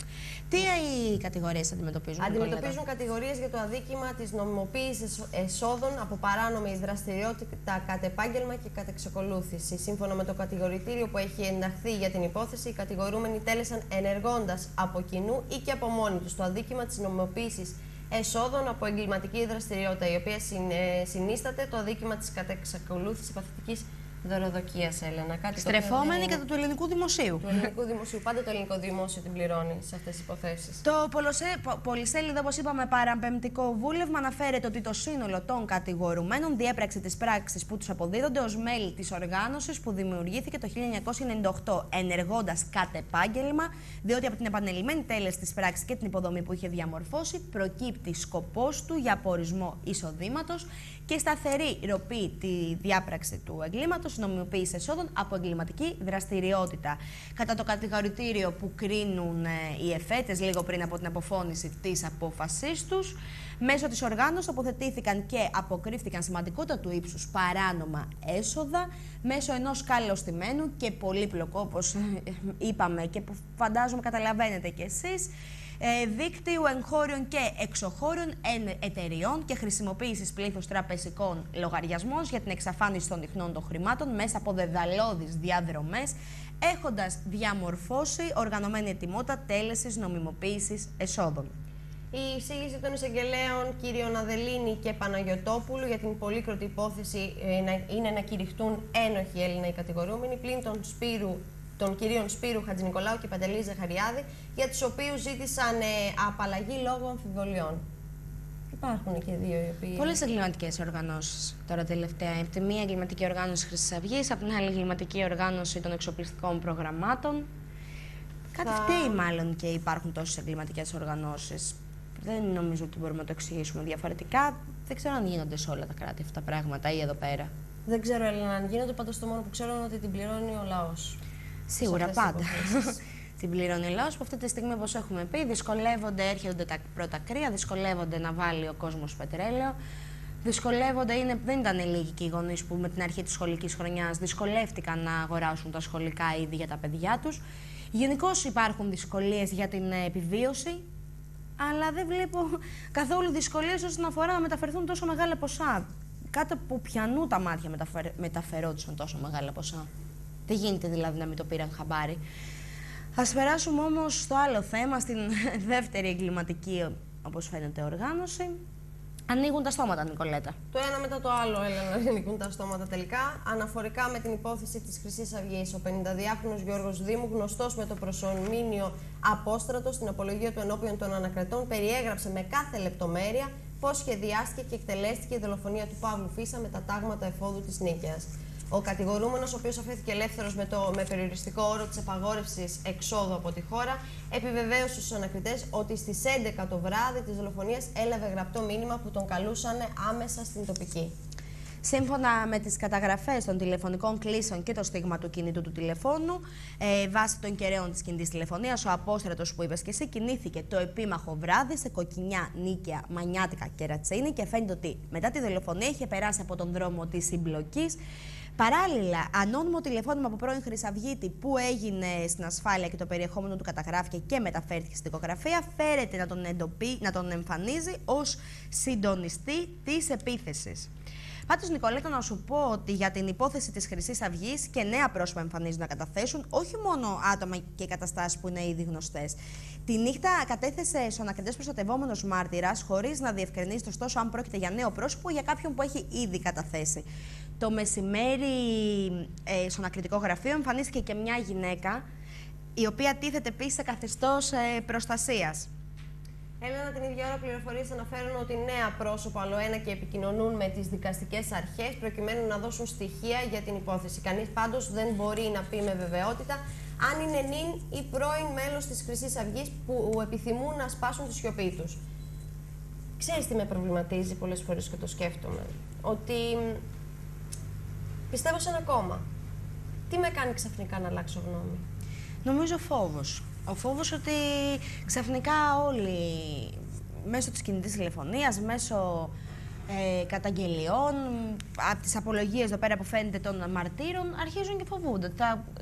Τι οι κατηγορίες αντιμετωπίζουν? Αντιμετωπίζουν κατηγορίες για το αδίκημα της νομιμοποίησης εσόδων από παράνομη δραστηριότητα κατ' επάγγελμα και κατ' εξακολούθηση. Σύμφωνα με το κατηγορητήριο που έχει ενταχθεί για την υπόθεση, οι κατηγορούμενοι τέλεσαν ενεργώντας από κοινού ή και από μόνοι τους το αδίκημα της νομιμοποίησης εσόδων από εγκληματική δραστηριότητα, η οποία συνίσταται το αδίκημα της κατ' εξακολούθηση παθητικής δωροδοκίας, Έλενα. Στρεφόμενη κατά του ελληνικού δημοσίου. Του ελληνικού δημοσίου. Πάντα το ελληνικό δημόσιο την πληρώνει σε αυτές τις υποθέσεις. Το πολυσέλιδο, όπως είπαμε, παραπεμπτικό βούλευμα αναφέρεται ότι το σύνολο των κατηγορουμένων διέπραξε τις πράξεις που τους αποδίδονται ως μέλη της οργάνωσης που δημιουργήθηκε το 1998, ενεργώντας κατ' επάγγελμα, διότι από την επανελειμμένη τέλεση της πράξης και την υποδομή που είχε διαμορφώσει, προκύπτει σκοπός του για απορισμό εισοδήματος και σταθερή ροπή τη διάπραξη του εγκλήματος, νομιμοποίηση εσόδων από εγκληματική δραστηριότητα. Κατά το κατηγορητήριο που κρίνουν οι εφέτες λίγο πριν από την αποφώνηση της απόφασής τους, μέσω της οργάνωσης τοποθετήθηκαν και αποκρύφθηκαν σημαντικότητα του ύψους παράνομα έσοδα μέσω ενός καλοστημένου και πολύπλοκο, όπως είπαμε και που φαντάζομαι καταλαβαίνετε κι εσείς, δίκτυου εγχώριων και εξωχώριων εταιριών και χρησιμοποίησης πλήθους τραπεζικών λογαριασμών για την εξαφάνιση των ιχνών των χρημάτων μέσα από δεδαλώδεις διαδρομές, έχοντας διαμορφώσει οργανωμένη ετοιμότητα τέλεσης νομιμοποίησης εσόδων. Η εισήγηση των εισαγγελέων κ. Αδελίνη και Παναγιωτόπουλου για την πολύκροτη υπόθεση είναι να κηρυχτούν ένοχοι Έλληνα οι κατηγορούμενοι πλην των κυρίων Σπύρου Χατζηνικολάου και Παντελή Ζαχαριάδη, για τους οποίους ζήτησαν απαλλαγή λόγω αμφιβολιών. Υπάρχουν και δύο οι οποίοι. Πολλές εγκληματικές οργανώσεις τώρα τελευταία. Από τη μία εγκληματική οργάνωση Χρυσής Αυγής, από την άλλη εγκληματική οργάνωση των εξοπλιστικών προγραμμάτων. Κάτι φταίει μάλλον και υπάρχουν τόσες εγκληματικές οργανώσεις. Δεν νομίζω ότι μπορούμε να το εξηγήσουμε διαφορετικά. Δεν ξέρω αν γίνονται σε όλα τα κράτη αυτά τα πράγματα ή εδώ πέρα. Δεν ξέρω, Έλενα, αν γίνονται, πάντως το μόνο που ξέρω είναι ότι την πληρώνει ο λαός. Σίγουρα πάντα. Την πληρώνει ο λαός, που αυτή τη στιγμή, όπως έχουμε πει, δυσκολεύονται, έρχονται τα πρώτα κρύα, δυσκολεύονται να βάλει ο κόσμος πετρέλαιο. Δυσκολεύονται, δεν ήταν λίγοι και οι γονείς που με την αρχή της σχολικής χρονιάς δυσκολεύτηκαν να αγοράσουν τα σχολικά είδη για τα παιδιά τους. Γενικώς υπάρχουν δυσκολίες για την επιβίωση, αλλά δεν βλέπω καθόλου δυσκολίες όσον αφορά να μεταφερθούν τόσο μεγάλα ποσά. Κάτω από πιανού τα μάτια μεταφερόντουσαν τόσο μεγάλα ποσά. Δεν γίνεται δηλαδή να μην το πήραν χαμπάρι. Ας περάσουμε όμως στο άλλο θέμα, στην δεύτερη εγκληματική, όπως φαίνεται, οργάνωση. Ανοίγουν τα στόματα, Νικολέτα. Το ένα μετά το άλλο, Έλενα, ανοίγουν τα στόματα τελικά. Αναφορικά με την υπόθεση της Χρυσής Αυγής, ο 52χρονος Γιώργος Δήμου, γνωστός με το προσωνύμιο Απόστρατο στην απολογία του ενώπιον των ανακριτών, περιέγραψε με κάθε λεπτομέρεια πώς σχεδιάστηκε και εκτελέστηκε η δολοφονία του Παύλου Φίσα με τα τάγματα εφόδου της Νίκαιας. Ο κατηγορούμενος, ο οποίος αφέθηκε ελεύθερος με περιοριστικό όρο της απαγόρευσης εξόδου από τη χώρα, επιβεβαίωσε στους ανακριτές ότι στις 11 το βράδυ της δολοφονίας έλαβε γραπτό μήνυμα που τον καλούσαν άμεσα στην τοπική. Σύμφωνα με τις καταγραφές των τηλεφωνικών κλήσεων και το στίγμα του κινητού του τηλεφώνου, βάσει των κεραίων της κινητής τηλεφωνίας, ο Απόστρατος που είπες και εσύ κινήθηκε το επίμαχο βράδυ σε Κοκκινιά, Νίκαια, Μανιάτικα και Ρατσίνη και φαίνεται ότι μετά τη δολοφονία είχε περάσει από τον δρόμο της συμπλοκής. Παράλληλα, ανώνυμο τηλεφώνημα από πρώην Χρυσαυγίτη που έγινε στην ασφάλεια και το περιεχόμενο του καταγράφηκε και μεταφέρθηκε στην δικογραφία, φέρεται να τον εμφανίζει ως συντονιστή της επίθεσης. Πάντως, Νικολέτα, να σου πω ότι για την υπόθεση της Χρυσής Αυγής και νέα πρόσωπα εμφανίζουν να καταθέσουν, όχι μόνο άτομα και καταστάσεις που είναι ήδη γνωστές. Τη νύχτα κατέθεσε στους ανακριτές προστατευόμενος μάρτυρας, χωρίς να διευκρινίσει ωστόσο αν πρόκειται για νέο πρόσωπο ή για κάποιον που έχει ήδη καταθέσει. Το μεσημέρι στο ανακριτικό γραφείο εμφανίστηκε και μια γυναίκα, η οποία τίθεται επίσης σε καθεστώς προστασίας. Έλενα, την ίδια ώρα πληροφορίες αναφέρουν ότι νέα πρόσωπα αλλοένα και επικοινωνούν με τις δικαστικές αρχές προκειμένου να δώσουν στοιχεία για την υπόθεση. Κανείς πάντως δεν μπορεί να πει με βεβαιότητα αν είναι νυν ή πρώην μέλος της Χρυσής Αυγής που επιθυμούν να σπάσουν τη σιωπή τους. Ξέρεις τι με προβληματίζει πολλές φορές και το σκέφτομαι? Ότι πιστεύω σε ένα κόμμα. Τι με κάνει ξαφνικά να αλλάξω γνώμη? Νομίζω φόβος. Ο φόβος ότι ξαφνικά όλοι μέσω της κινητής τηλεφωνίας, μέσω καταγγελιών, από τις απολογίες εδώ πέρα που φαίνεται των μαρτύρων, αρχίζουν και φοβούνται.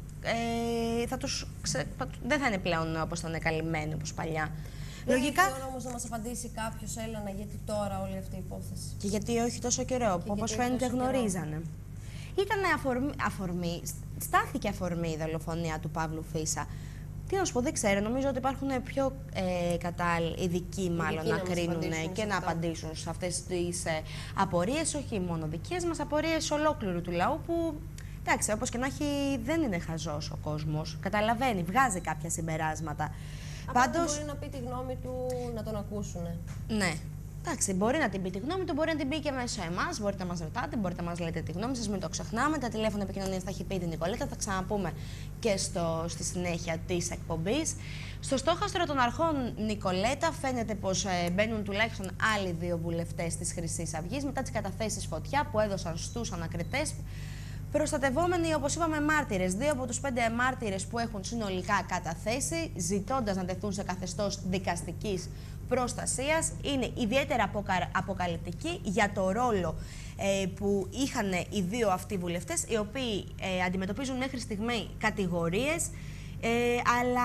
Δεν θα είναι πλέον όπως ήταν καλυμμένοι, όπως παλιά. Λογικά. Δεν όμως να μας απαντήσει κάποιος, Έλενα, γιατί τώρα όλη αυτή η υπόθεση. Και γιατί όχι τόσο καιρό, που όπως φαίνεται γνωρίζανε. Ήταν στάθηκε αφορμή η δολοφονία του Παύλου Φίσα. Τι να σου πω, δεν ξέρω. Νομίζω ότι υπάρχουν πιο ειδικοί μάλλον να κρίνουν και να απαντήσουν σε αυτές τις απορίες, όχι μόνο δικές μας, απορίες ολόκληρου του λαού που, εντάξει, όπως και να έχει, δεν είναι χαζός ο κόσμος. Καταλαβαίνει, βγάζει κάποια συμπεράσματα. Πάντως, μπορεί να πει τη γνώμη του, να τον ακούσουν. Ναι. Εντάξει, μπορεί να την πει τη γνώμη του, μπορεί να την πει και μέσω εμάς. Μπορείτε να μας ρωτάτε, μπορείτε να μας λέτε τη γνώμη σας, μην το ξεχνάμε. Τα τηλέφωνα επικοινωνίας θα έχει πει την Νικολέτα, θα ξαναπούμε και στη συνέχεια της εκπομπής. Στο στόχαστρο των αρχών, Νικολέτα, φαίνεται πως μπαίνουν τουλάχιστον άλλοι 2 βουλευτές της Χρυσής Αυγής μετά τις καταθέσεις φωτιά που έδωσαν στους ανακριτές. Προστατευόμενοι, όπως είπαμε, μάρτυρες. 2 από τους 5 μάρτυρες που έχουν συνολικά καταθέσει, ζητώντας να τεθούν σε καθεστώς δικαστικής προστασίας, είναι ιδιαίτερα αποκαλυπτικοί για το ρόλο που είχαν οι 2 αυτοί βουλευτές, οι οποίοι αντιμετωπίζουν μέχρι στιγμή κατηγορίες, αλλά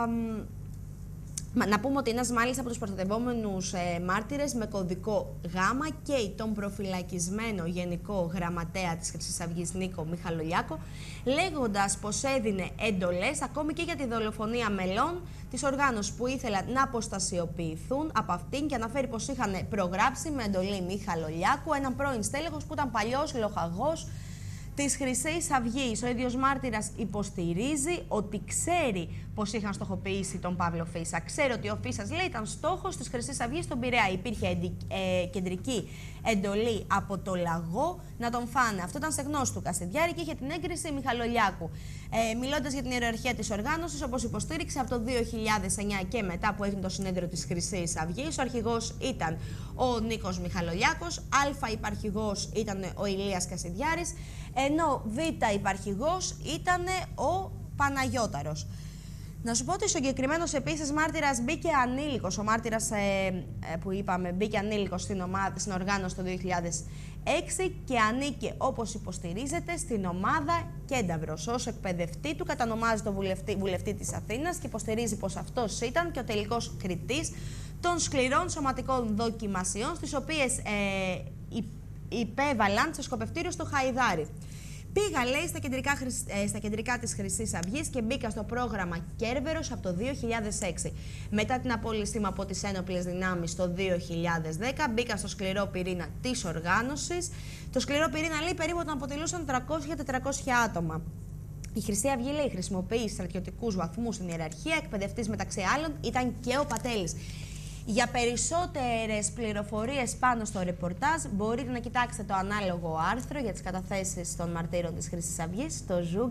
να πούμε ότι ένας μάλιστα από τους προστατευόμενους μάρτυρες με κωδικό Γ και τον προφυλακισμένο Γενικό Γραμματέα της Χρυσής Αυγής Νίκο Μιχαλολιάκο, λέγοντας πως έδινε εντολές ακόμη και για τη δολοφονία μελών της οργάνωσης που ήθελαν να αποστασιοποιηθούν από αυτήν, και αναφέρει πως είχαν προγράψει με εντολή Μιχαλολιάκου έναν πρώην στέλεχος που ήταν παλιός λοχαγός της Χρυσής Αυγής. Ο ίδιος μάρτυρας υποστηρίζει ότι ξέρει πως είχαν στοχοποιήσει τον Παύλο Φίσα. Ξέρει ότι ο Φίσας, λέει, ήταν στόχος της Χρυσής Αυγής στον Πειραιά. Υπήρχε κεντρική εντολή από το λαγό να τον φάνε. Αυτό ήταν σε γνώση του Κασιδιάρη και είχε την έγκριση Μιχαλολιάκου. Μιλώντας για την ιεραρχία της οργάνωσης, όπως υποστήριξε από το 2009 και μετά που έγινε το συνέδριο της Χρυσής Αυγής, ο αρχηγός ήταν ο Νίκος Μιχαλολιάκος, α υπαρχηγός ήταν ο Ηλίας Κασιδιάρης, ενώ β υπαρχηγός ήταν ο Παναγιώταρος. Να σου πω ότι ο συγκεκριμένος επίσης μάρτυρας μπήκε ανήλικος, ο μάρτυρας που είπαμε μπήκε ανήλικος στην οργάνωση το 2006 και ανήκε, όπως υποστηρίζεται, στην ομάδα Κένταβρος. Ως εκπαιδευτή του κατανομάζει τον βουλευτή της Αθήνας και υποστηρίζει πως αυτός ήταν και ο τελικός κριτής των σκληρών σωματικών δοκιμασιών, στις οποίες υπέβαλαν στο σκοπευτήριο στο Χαϊδάρι. Πήγα, λέει, στα κεντρικά της Χρυσής Αυγής και μπήκα στο πρόγραμμα Κέρβερος από το 2006. Μετά την απόλυσή μου από τις ένοπλες δυνάμεις το 2010, μπήκα στο σκληρό πυρήνα της οργάνωσης. Το σκληρό πυρήνα, λέει, περίπου τον αποτελούσαν 300-400 άτομα. Η Χρυσή Αυγή, λέει, χρησιμοποιεί στρατιωτικούς βαθμούς στην ιεραρχία. Εκπαιδευτής, μεταξύ άλλων, ήταν και ο Πατέλης. Για περισσότερες πληροφορίες πάνω στο ρεπορτάζ μπορείτε να κοιτάξετε το ανάλογο άρθρο για τις καταθέσεις των μαρτύρων της Χρυσής Αυγής στο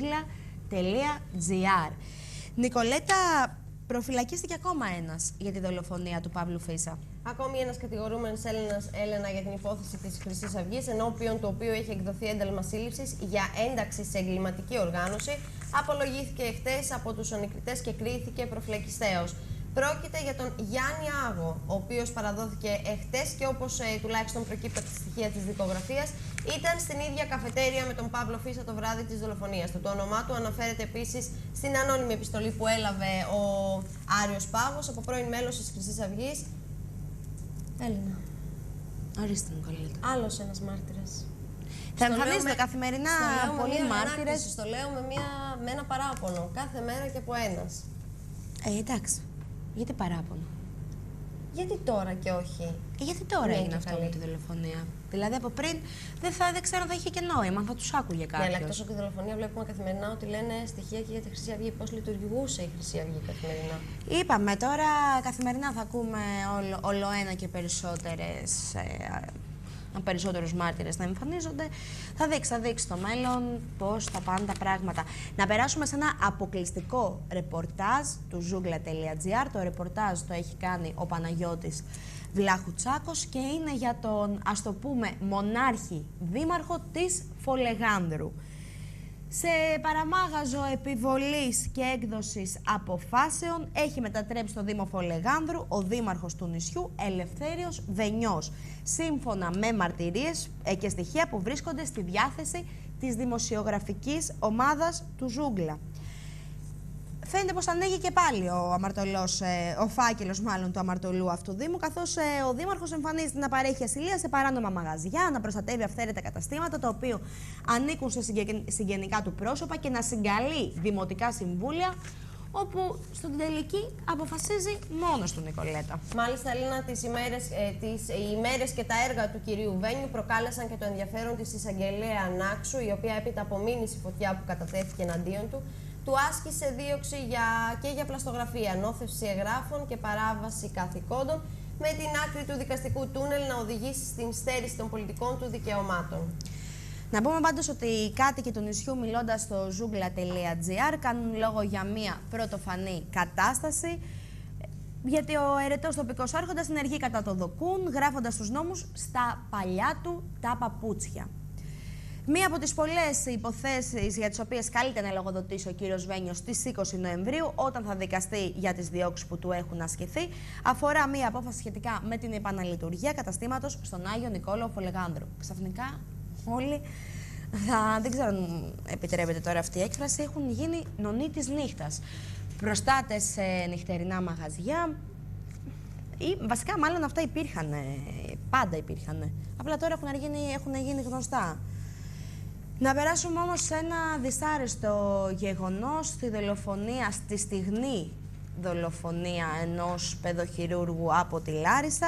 zougla.gr. Νικολέτα, προφυλακίστηκε ακόμα ένας για τη δολοφονία του Παύλου Φίσα. Ακόμη ένας κατηγορούμενος Έλενα για την υπόθεση της Χρυσής Αυγής, ενώπιον του οποίου έχει εκδοθεί ένταλμα σύλληψης για ένταξη σε εγκληματική οργάνωση, απολογήθηκε εχθές από τους ανικριτές και κρίθηκε προφυλακιστέως. Πρόκειται για τον Γιάννη Άγο, ο οποίος παραδόθηκε εχθές και όπως τουλάχιστον προκύπτει από τη στοιχεία της δικογραφίας, ήταν στην ίδια καφετέρια με τον Παύλο Φίσα το βράδυ της δολοφονίας του. Το όνομά του αναφέρεται επίσης στην ανώνυμη επιστολή που έλαβε ο Άριος Πάγος από πρώην μέλος της Χρυσής Αυγής. Έλληνα. Ορίστε, Νικολέτα. Άλλος ένας μάρτυρας. Θα εμφανίζονται καθημερινά πολλοί μάρτυρες. Στο λέω με ένα παράπονο, κάθε μέρα και από ένας. Εντάξει. Γιατί παράπονο? Γιατί τώρα και όχι? Γιατί τώρα έγινε αυτό με τη δολοφονία? Δηλαδή από πριν δεν ξέρω αν θα είχε και νόημα, αν θα τους άκουγε κάποιος. Ναι, αλλά εκτός από τη δολοφονία βλέπουμε καθημερινά ότι λένε στοιχεία και για τη Χρυσή Αυγή. Πώς λειτουργούσε η Χρυσή Αυγή καθημερινά? Είπαμε τώρα καθημερινά θα ακούμε όλο ένα και περισσότερους μάρτυρες να εμφανίζονται. Θα δείξει στο μέλλον πώς θα πάνε τα πράγματα. Να περάσουμε σε ένα αποκλειστικό ρεπορτάζ του zougla.gr. Το ρεπορτάζ το έχει κάνει ο Παναγιώτης Βλάχου-Τσάκος και είναι για τον, ας το πούμε, μονάρχη δήμαρχο της Φολεγάνδρου. Σε παραμάγαζο επιβολής και έκδοσης αποφάσεων έχει μετατρέψει το Δήμο Φολεγάνδρου ο δήμαρχος του νησιού Ελευθέριος Δενιός, σύμφωνα με μαρτυρίες και στοιχεία που βρίσκονται στη διάθεση της δημοσιογραφικής ομάδας του Ζούγκλα. Φαίνεται πως ανοίγει και πάλι ο φάκελος μάλλον του αμαρτωλού αυτού Δήμου, καθώς ο Δήμαρχος εμφανίζεται να παρέχει ασυλία σε παράνομα μαγαζιά, να προστατεύει αυθαίρετα καταστήματα, τα οποία ανήκουν σε συγγενικά του πρόσωπα και να συγκαλεί δημοτικά συμβούλια, όπου στην τελική αποφασίζει μόνος του, Νικολέτα. Μάλιστα, Έλληνα, οι ημέρες και τα έργα του κυρίου Βένιου προκάλεσαν και το ενδιαφέρον της εισαγγελέα Νάξου, η οποία έπειτα από μήνυση φωτιά που κατατέθηκε εναντίον του άσκησε δίωξη και για πλαστογραφία, νόθευση εγγράφων και παράβαση καθηκόντων, με την άκρη του δικαστικού τούνελ να οδηγήσει στην στέρηση των πολιτικών του δικαιωμάτων. Να πούμε πάντως ότι οι κάτοικοι του νησιού, μιλώντας στο zougla.gr, κάνουν λόγο για μία πρωτοφανή κατάσταση, γιατί ο ερετός τοπικός άρχοντας ενεργεί κατά το δοκούν, γράφοντας τους νόμους στα παλιά του τα παπούτσια. Μία από τις πολλές υποθέσεις για τις οποίες καλείται να λογοδοτήσει ο κύριος Βένιος στις 20 Νοεμβρίου, όταν θα δικαστεί για τις διώξεις που του έχουν ασκηθεί, αφορά μία απόφαση σχετικά με την επαναλειτουργία καταστήματος στον Άγιο Νικόλαο Φολεγάνδρου. Ξαφνικά όλοι, δεν ξέρω αν επιτρέπεται τώρα αυτή η έκφραση, έχουν γίνει νονοί της νύχτας. Προστάτες σε νυχτερινά μαγαζιά, ή βασικά μάλλον αυτά υπήρχαν, πάντα υπήρχαν. Απλά τώρα έχουν γίνει γνωστά. Να περάσουμε όμως σε ένα δυσάρεστο γεγονός, στη στιγνή δολοφονία ενός παιδοχειρούργου από τη Λάρισα.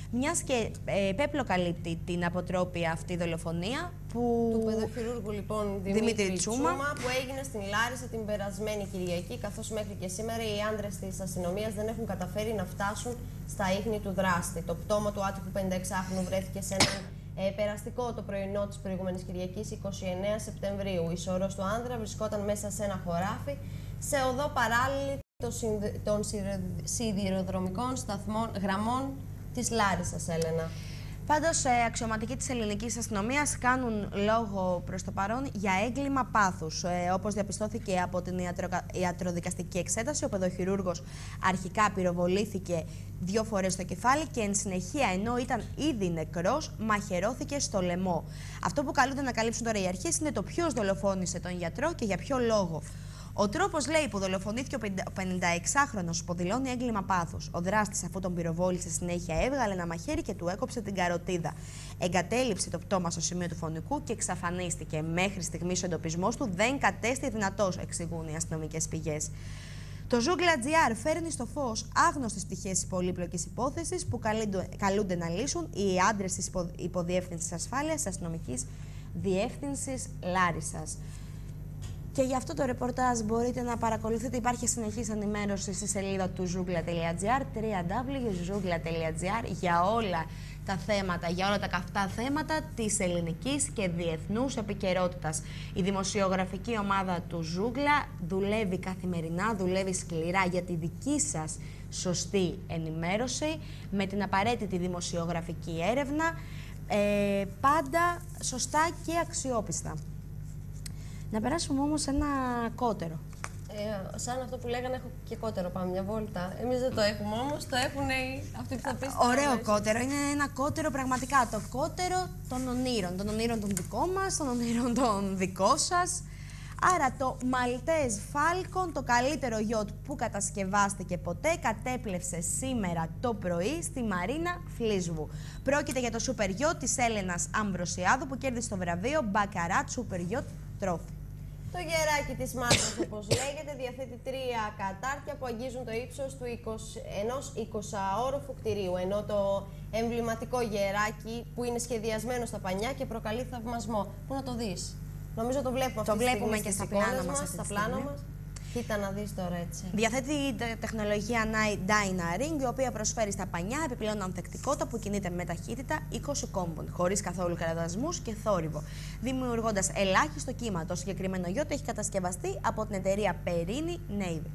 μιας και πέπλο καλύπτει την αποτρόπια αυτή δολοφονία του παιδοχειρούργου λοιπόν Δημήτρη Τσούμα, που έγινε στην Λάρισα την περασμένη Κυριακή, καθώς μέχρι και σήμερα οι άντρες της αστυνομίας δεν έχουν καταφέρει να φτάσουν στα ίχνη του δράστη. Το πτώμα του άτυχου 56χρονου βρέθηκε σε έναν περαστικό το πρωινό της προηγούμενης Κυριακής 29 Σεπτεμβρίου. Η σωρός του άνδρα βρισκόταν μέσα σε ένα χωράφι σε οδό παράλληλη των σιδηροδρομικών γραμμών της Λάρισσας, Έλενα. Πάντως, αξιωματικοί της ελληνικής αστυνομίας κάνουν λόγο προς το παρόν για έγκλημα πάθους. Όπως διαπιστώθηκε από την ιατροδικαστική εξέταση, ο παιδοχειρούργος αρχικά πυροβολήθηκε 2 φορές στο κεφάλι και εν συνεχεία, ενώ ήταν ήδη νεκρός, μαχαιρώθηκε στο λαιμό. Αυτό που καλούνται να καλύψουν τώρα οι αρχές είναι το ποιος δολοφόνησε τον γιατρό και για ποιο λόγο. Ο τρόπος, λέει, που δολοφονήθηκε ο 56χρονος υποδηλώνει έγκλημα πάθους. Ο δράστης, αφού τον πυροβόλησε συνέχεια, έβγαλε ένα μαχαίρι και του έκοψε την καροτίδα. Εγκατέλειψε το πτώμα στο σημείο του φωνικού και εξαφανίστηκε. Μέχρι στιγμής ο εντοπισμός του δεν κατέστη δυνατός, εξηγούν οι αστυνομικές πηγές. Το Zoungla.gr φέρνει στο φως άγνωστες πτυχές της πολύπλοκης υπόθεσης που καλούνται να λύσουν οι άντρες της Υποδιεύθυνσης Ασφάλειας της Αστυνομικής Διεύθυνσης Λάρισσας. Και για αυτό το ρεπορτάζ μπορείτε να παρακολουθείτε. Υπάρχει συνεχής ενημέρωση στη σελίδα του Zoungla.gr, www.zoungla.gr, για όλα τα θέματα, για όλα τα καυτά θέματα της ελληνικής και διεθνούς επικαιρότητας. Η δημοσιογραφική ομάδα του Zoungla δουλεύει καθημερινά, δουλεύει σκληρά για τη δική σας σωστή ενημέρωση, με την απαραίτητη δημοσιογραφική έρευνα, πάντα σωστά και αξιόπιστα. Να περάσουμε όμως σε ένα κότερο. Σαν αυτό που λέγανε, έχω και κότερο, πάμε μια βόλτα. Εμείς δεν το έχουμε όμως, το έχουν αυτοί που θα πεις. Ωραίο κότερο, είναι ένα κότερο πραγματικά. Το κότερο των ονείρων των δικών μας, των ονείρων των δικών σας. Άρα το Maltese Falcon, το καλύτερο γιότ που κατασκευάστηκε ποτέ, κατέπλευσε σήμερα το πρωί στη Μαρίνα Φλίσβου. Πρόκειται για το super yacht της Έλενας Αμβροσιάδου που κέρδισε το βραβείο Baccarat Super Yacht Trophy. Το γεράκι της Μάλτας, όπως λέγεται, διαθέτει 3 κατάρτια που αγγίζουν το ύψος του ενός 20όροφου κτηρίου, ενώ το εμβληματικό γεράκι που είναι σχεδιασμένο στα πανιά και προκαλεί θαυμασμό. Πού να το δεις? Νομίζω το βλέπουμε αυτή τη στιγμή. Το βλέπουμε και στα πλάνα μας. Στα πλάνα μας. Κοίτα να δεις τώρα έτσι. Διαθέτει τεχνολογία Dyna Ring, η οποία προσφέρει στα πανιά επιπλέον ανθεκτικότητα που κινείται με ταχύτητα 20 κόμπων, χωρίς καθόλου κραδασμούς και θόρυβο, δημιουργώντας ελάχιστο κύμα. Το συγκεκριμένο γιότ έχει κατασκευαστεί από την εταιρεία Perini Navy.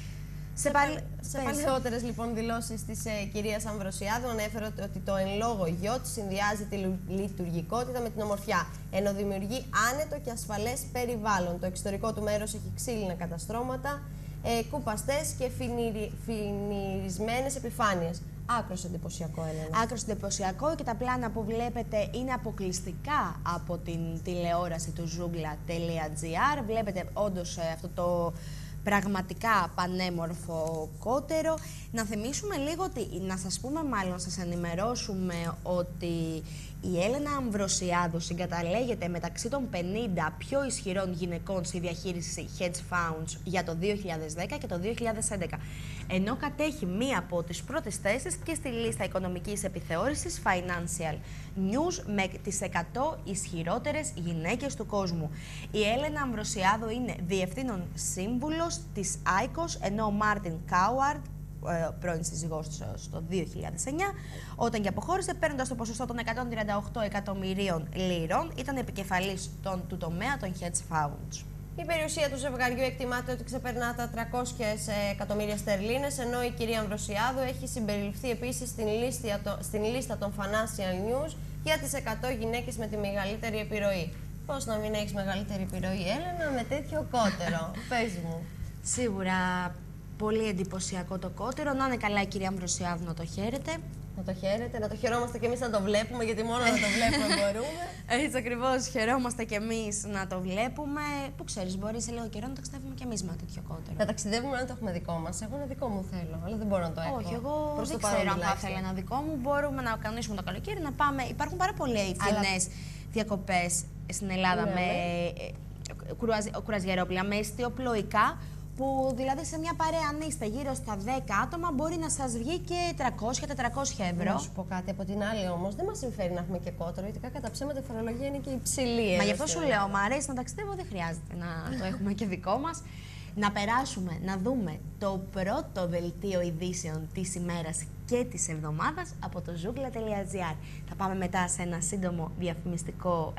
Σε παλαιότερες λοιπόν δηλώσεις της κυρίας Αμβροσιάδου ανέφερε ότι το εν λόγω γιότ συνδυάζει τη λειτουργικότητα με την ομορφιά, ενώ δημιουργεί άνετο και ασφαλές περιβάλλον. Το εξωτερικό του μέρος έχει ξύλινα καταστρώματα, κουπαστές και φινιρισμένες επιφάνειες. Άκρος εντυπωσιακό, Έλενα. Άκρος εντυπωσιακό, και τα πλάνα που βλέπετε είναι αποκλειστικά από την τηλεόραση του Zoungla.gr. Βλέπετε όντως αυτό το πραγματικά πανέμορφο κότερο. Να θυμίσουμε λίγο να σας πούμε, μάλλον σας ενημερώσουμε ότι η Έλενα Αμβροσιάδου συγκαταλέγεται μεταξύ των 50 πιο ισχυρών γυναικών στη διαχείριση hedge funds για το 2010 και το 2011, ενώ κατέχει μία από τις πρώτες θέσεις και στη λίστα οικονομικής επιθεώρησης Financial News με τις 100 ισχυρότερες γυναίκες του κόσμου. Η Έλενα Αμβροσιάδου είναι διευθύνων σύμβουλος της ICOS, ενώ ο Μάρτιν Κάουαρντ, πρώην σύζυγός του, στο 2009, όταν και αποχώρησε, παίρνοντας το ποσοστό των 138 εκατομμυρίων λίρων, ήταν επικεφαλής του τομέα των hedge funds. Η περιουσία του ζευγαριού εκτιμάται ότι ξεπερνά τα 300 εκατομμύρια στερλίνες, ενώ η κυρία Αμβροσιάδου έχει συμπεριληφθεί επίσης στην λίστα των Financial News για τις 100 γυναίκες με τη μεγαλύτερη επιρροή. Πώς να μην έχεις μεγαλύτερη επιρροή, Έλενα, με τέτοιο κότερο? Πες μου. Σίγουρα πολύ εντυπωσιακό το κότερο. Να είναι καλά η κυρία Αμβροσιάδου, να το χαίρετε. Να το χαίρετε, να το χαιρόμαστε κι εμείς να το βλέπουμε, γιατί μόνο να το βλέπουμε μπορούμε. Έτσι ακριβώς, χαιρόμαστε κι εμείς να το βλέπουμε. Που ξέρεις, μπορεί σε λίγο καιρό να ταξιδεύουμε κι εμείς με τέτοιο κότερο. Να ταξιδεύουμε αν το έχουμε δικό μας. Εγώ ένα δικό μου θέλω, αλλά δεν μπορώ να το έχω. Όχι, εγώ δεν ξέρω αν θα ήθελα ένα δικό μου. Μπορούμε να κανονίσουμε το καλοκαίρι, να πάμε. Υπάρχουν πάρα πολλές φθηνές διακοπές στην Ελλάδα με κουραζιερόπλια, με εστιοπλοϊκά, που δηλαδή σε μια παρέα αν είστε γύρω στα 10 άτομα μπορεί να σας βγει και 300-400 ευρώ. Να σου πω κάτι από την άλλη όμως, δεν μας συμφέρει να έχουμε και κότερο, γιατί κατά ψέματα η φορολογία είναι και υψηλή. Μα γι' αυτό σου λέω, μου αρέσει να ταξιδεύω, δεν χρειάζεται να το έχουμε και δικό μας. Να περάσουμε, να δούμε το πρώτο δελτίο ειδήσεων της ημέρας και της εβδομάδας από το zoogla.gr. Θα πάμε μετά σε ένα σύντομο διαφημιστικό,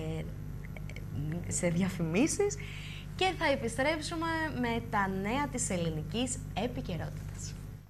σε διαφημίσεις και θα επιστρέψουμε με τα νέα της ελληνικής επικαιρότητας.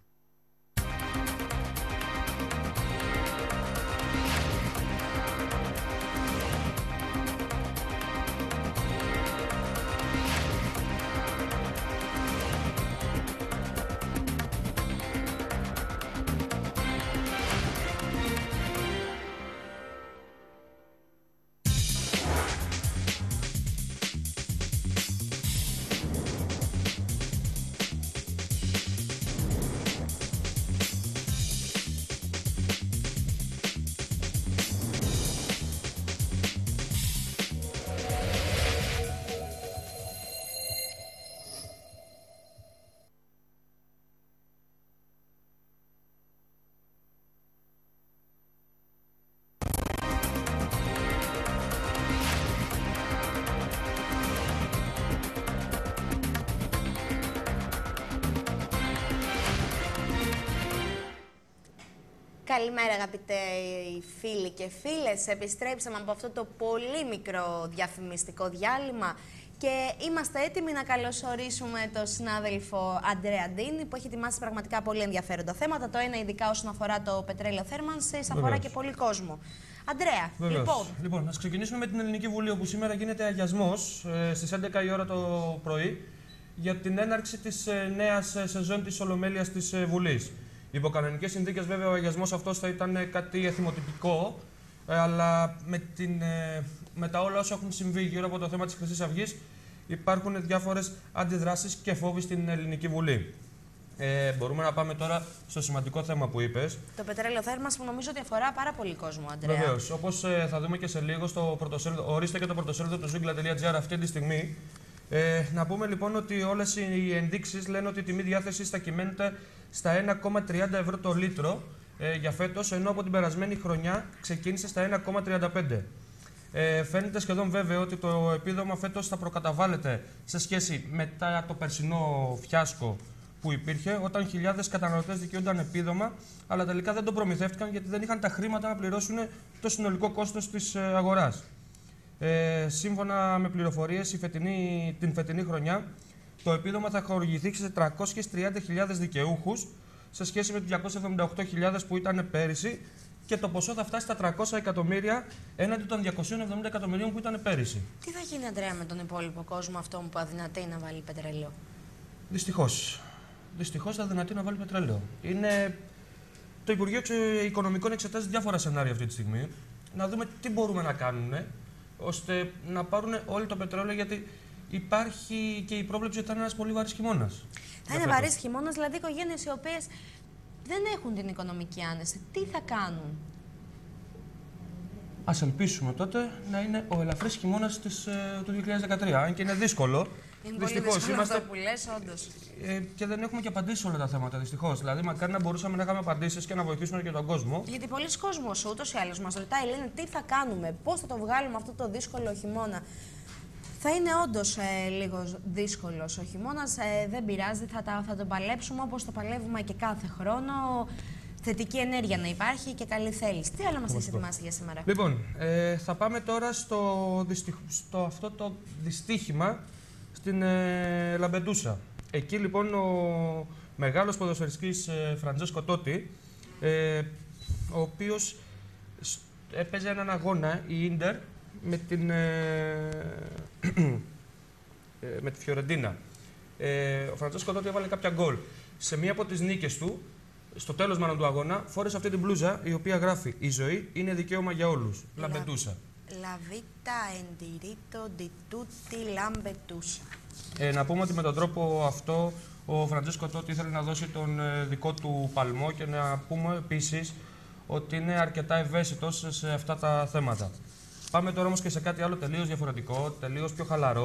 Καλημέρα αγαπητοί φίλοι και φίλες. Επιστρέψαμε από αυτό το πολύ μικρό διαφημιστικό διάλειμμα και είμαστε έτοιμοι να καλωσορίσουμε τον συνάδελφο Αντρέα Ντίνη που έχει ετοιμάσει πραγματικά πολύ ενδιαφέροντα θέματα. Το ένα ειδικά όσον αφορά το πετρέλαιο θέρμανσης, αφορά και πολύ κόσμο. Αντρέα, λοιπόν, ας ξεκινήσουμε με την Ελληνική Βουλή, όπου σήμερα γίνεται αγιασμός στις 11 η ώρα το πρωί για την έναρξη της νέας σεζόν της Ολομέλειας της Βουλής. Υπό κανονικές συνθήκες, βέβαια, ο αγιασμός αυτός θα ήταν κάτι εθιμοτυπικό, αλλά με τα όλα όσα έχουν συμβεί γύρω από το θέμα της Χρυσής Αυγής, υπάρχουν διάφορες αντιδράσεις και φόβοι στην Ελληνική Βουλή. Μπορούμε να πάμε τώρα στο σημαντικό θέμα που είπες. Το πετρέλαιο θέρμανσης που νομίζω ότι αφορά πάρα πολύ κόσμο, Αντρέα. Βεβαίως. Όπως θα δούμε και σε λίγο στο πρωτοσέλιδο, ορίστε και το πρωτοσέλιδο του zoogla.gr αυτή τη στιγμή. Να πούμε λοιπόν ότι όλες οι ενδείξεις λένε ότι η τιμή διάθεσης θα κυμαίνεται στα 1,30 ευρώ το λίτρο για φέτος, ενώ από την περασμένη χρονιά ξεκίνησε στα 1,35. Φαίνεται σχεδόν βέβαιο ότι το επίδομα φέτος θα προκαταβάλλεται σε σχέση με το περσινό φιάσκο που υπήρχε, όταν χιλιάδες καταναλωτές δικαιούνταν επίδομα, αλλά τελικά δεν το προμηθεύτηκαν γιατί δεν είχαν τα χρήματα να πληρώσουν το συνολικό κόστος της αγοράς. Σύμφωνα με πληροφορίες, την φετινή χρονιά το επίδομα θα χορηγηθεί σε 330.000 δικαιούχους σε σχέση με τις 278.000 που ήταν πέρυσι και το ποσό θα φτάσει στα 300 εκατομμύρια έναντι των 270 εκατομμυρίων που ήταν πέρυσι. Τι θα γίνει, Αντρέα, με τον υπόλοιπο κόσμο αυτό που αδυνατεί να βάλει πετρέλαιο? Δυστυχώς. Δυστυχώς θα αδυνατεί να βάλει πετρέλαιο. Το Υπουργείο Οικονομικών εξετάζει διάφορα σενάρια αυτή τη στιγμή. Να δούμε τι μπορούμε να κάνουν ώστε να πάρουν όλο το πετρέλαιο, γιατί υπάρχει και η πρόβλεψη ότι θα είναι ένας πολύ βαρύς χειμώνας. Θα είναι βαρύς χειμώνας, δηλαδή οικογένειες οι οποίες δεν έχουν την οικονομική άνεση. Τι θα κάνουν? Ας ελπίσουμε τότε να είναι ο ελαφρύς χειμώνας του 2013, αν και είναι δύσκολο. Είναι πολύ δύσκολο αυτό που λες, όντως. Και δεν έχουμε και απαντήσει σε όλα τα θέματα, δυστυχώς. Δηλαδή, μακάρι να μπορούσαμε να είχαμε απαντήσεις και να βοηθήσουμε και τον κόσμο. Γιατί πολλοί κόσμος ούτως ή άλλως μας ρωτάει, λένε τι θα κάνουμε, πώς θα το βγάλουμε αυτό το δύσκολο χειμώνα. Θα είναι όντως λίγο δύσκολος ο χειμώνας, δεν πειράζει, θα το παλέψουμε όπως το παλεύουμε και κάθε χρόνο. Θετική ενέργεια να υπάρχει και καλή θέληση. Τι άλλο μας έχεις ετοιμάσει για σήμερα? Λοιπόν, θα πάμε τώρα στο αυτό το δυστύχημα στην Λαμπεντούσα. Εκεί λοιπόν ο μεγάλος ποδοσφαιριστής Φραντζέσκο Τότι, ο οποίος έπαιζε έναν αγώνα, η Ίντερ, με τη Φιωρεντίνα. Ο Φραντζέσκο Τότι έβαλε κάποια γκολ. Σε μία από τις νίκες του, στο τέλος μάλλον του αγώνα, φόρεσε αυτή την μπλούζα η οποία γράφει «Η ζωή είναι δικαίωμα για όλους». Λαμπεντούσα. La vita è un diritto di tutti, Lampedusa. Να πούμε ότι με τον τρόπο αυτό ο Φραντζέσκο Τότι ήθελε να δώσει τον δικό του παλμό και να πούμε επίσης ότι είναι αρκετά ευαίσθητος σε αυτά τα θέματα. Πάμε τώρα όμως και σε κάτι άλλο τελείως διαφορετικό, τελείως πιο χαλαρό.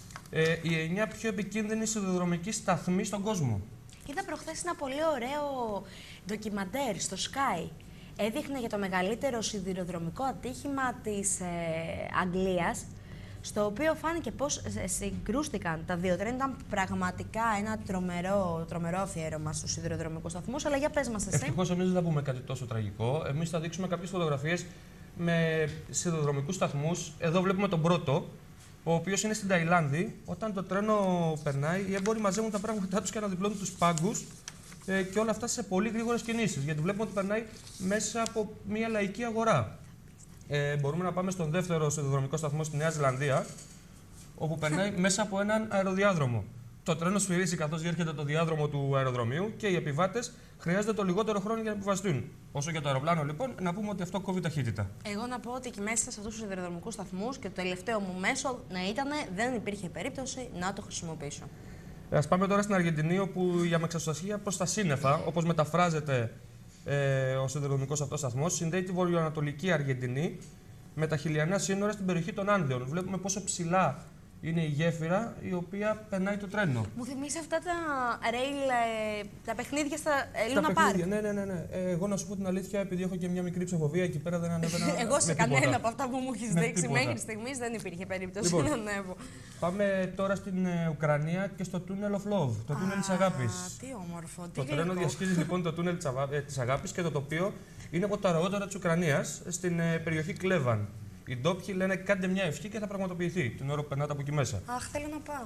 οι 9 πιο επικίνδυνοι σιδηροδρομικοί σταθμοί στον κόσμο. Είδα προχθές ένα πολύ ωραίο ντοκιμαντέρ στο Sky. Έδειχνε για το μεγαλύτερο σιδηροδρομικό ατύχημα της Αγγλίας, στο οποίο φάνηκε πώς συγκρούστηκαν τα δύο τρένα. Ήταν πραγματικά ένα τρομερό αφιέρωμα στους σιδηροδρομικούς σταθμούς. Αλλά για πες μας εσύ. Ευτυχώς εμείς δεν θα πούμε κάτι τόσο τραγικό. Εμείς θα δείξουμε κάποιες φωτογραφίες με σιδηροδρομικούς σταθμούς. Εδώ βλέπουμε τον πρώτο, ο οποίος είναι στην Ταϊλάνδη. Όταν το τρένο περνάει, οι έμποροι μαζεύουν τα πράγματά τους και αναδιπλώνουν τους πάγκους και όλα αυτά σε πολύ γρήγορες κινήσεις. Γιατί βλέπουμε ότι περνάει μέσα από μια λαϊκή αγορά. Μπορούμε να πάμε στον δεύτερο σιδηροδρομικό σταθμό στη Νέα Ζηλανδία, όπου περνάει μέσα από έναν αεροδιάδρομο. Το τρένο σφυρίζει καθώς διέρχεται το διάδρομο του αεροδρομίου και οι επιβάτες χρειάζεται το λιγότερο χρόνο για να επιβαστούν. Όσο για το αεροπλάνο, λοιπόν, να πούμε ότι αυτό κόβει ταχύτητα. Εγώ να πω ότι και μέσα σε αυτούς τους σιδηροδρομικούς σταθμούς και το τελευταίο μου μέσο να ήταν, δεν υπήρχε περίπτωση να το χρησιμοποιήσω. Ας πάμε τώρα στην Αργεντινή, όπου η αμαξοστασία προς τα σύννεφα, όπως μεταφράζεται ο σιδηροδρομικός αυτός σταθμός, συνδέει τη βορειοανατολική Αργεντινή με τα χιλιανά σύνορα στην περιοχή των Άνδεων. Βλέπουμε πόσο ψηλά είναι η γέφυρα η οποία περνάει το τρένο. Μου θυμίζει αυτά τα rail, τα παιχνίδια στα Luna Park. Ναι. Εγώ να σου πω την αλήθεια, επειδή έχω και μια μικρή ψευδοφοβία, εκεί πέρα δεν ανέβαινα. Εγώ σε κανένα από αυτά που μου έχει δείξει τίποτα. μέχρι στιγμής δεν υπήρχε περίπτωση Λοιπόν, να ανέβω. Πάμε τώρα στην Ουκρανία και στο Tunnel of Love, το τούνελ της αγάπης. Τι όμορφο, τι Το τρένο διασχίζει λοιπόν το τούνελ της αγάπης και το τοπίο είναι από τα αργότερα της Ουκρανίας στην περιοχή Κλέβαν. Οι ντόπιοι λένε κάντε μια ευχή και θα πραγματοποιηθεί την ώρα που περνάτε από εκεί μέσα. Αχ, θέλω να πάω.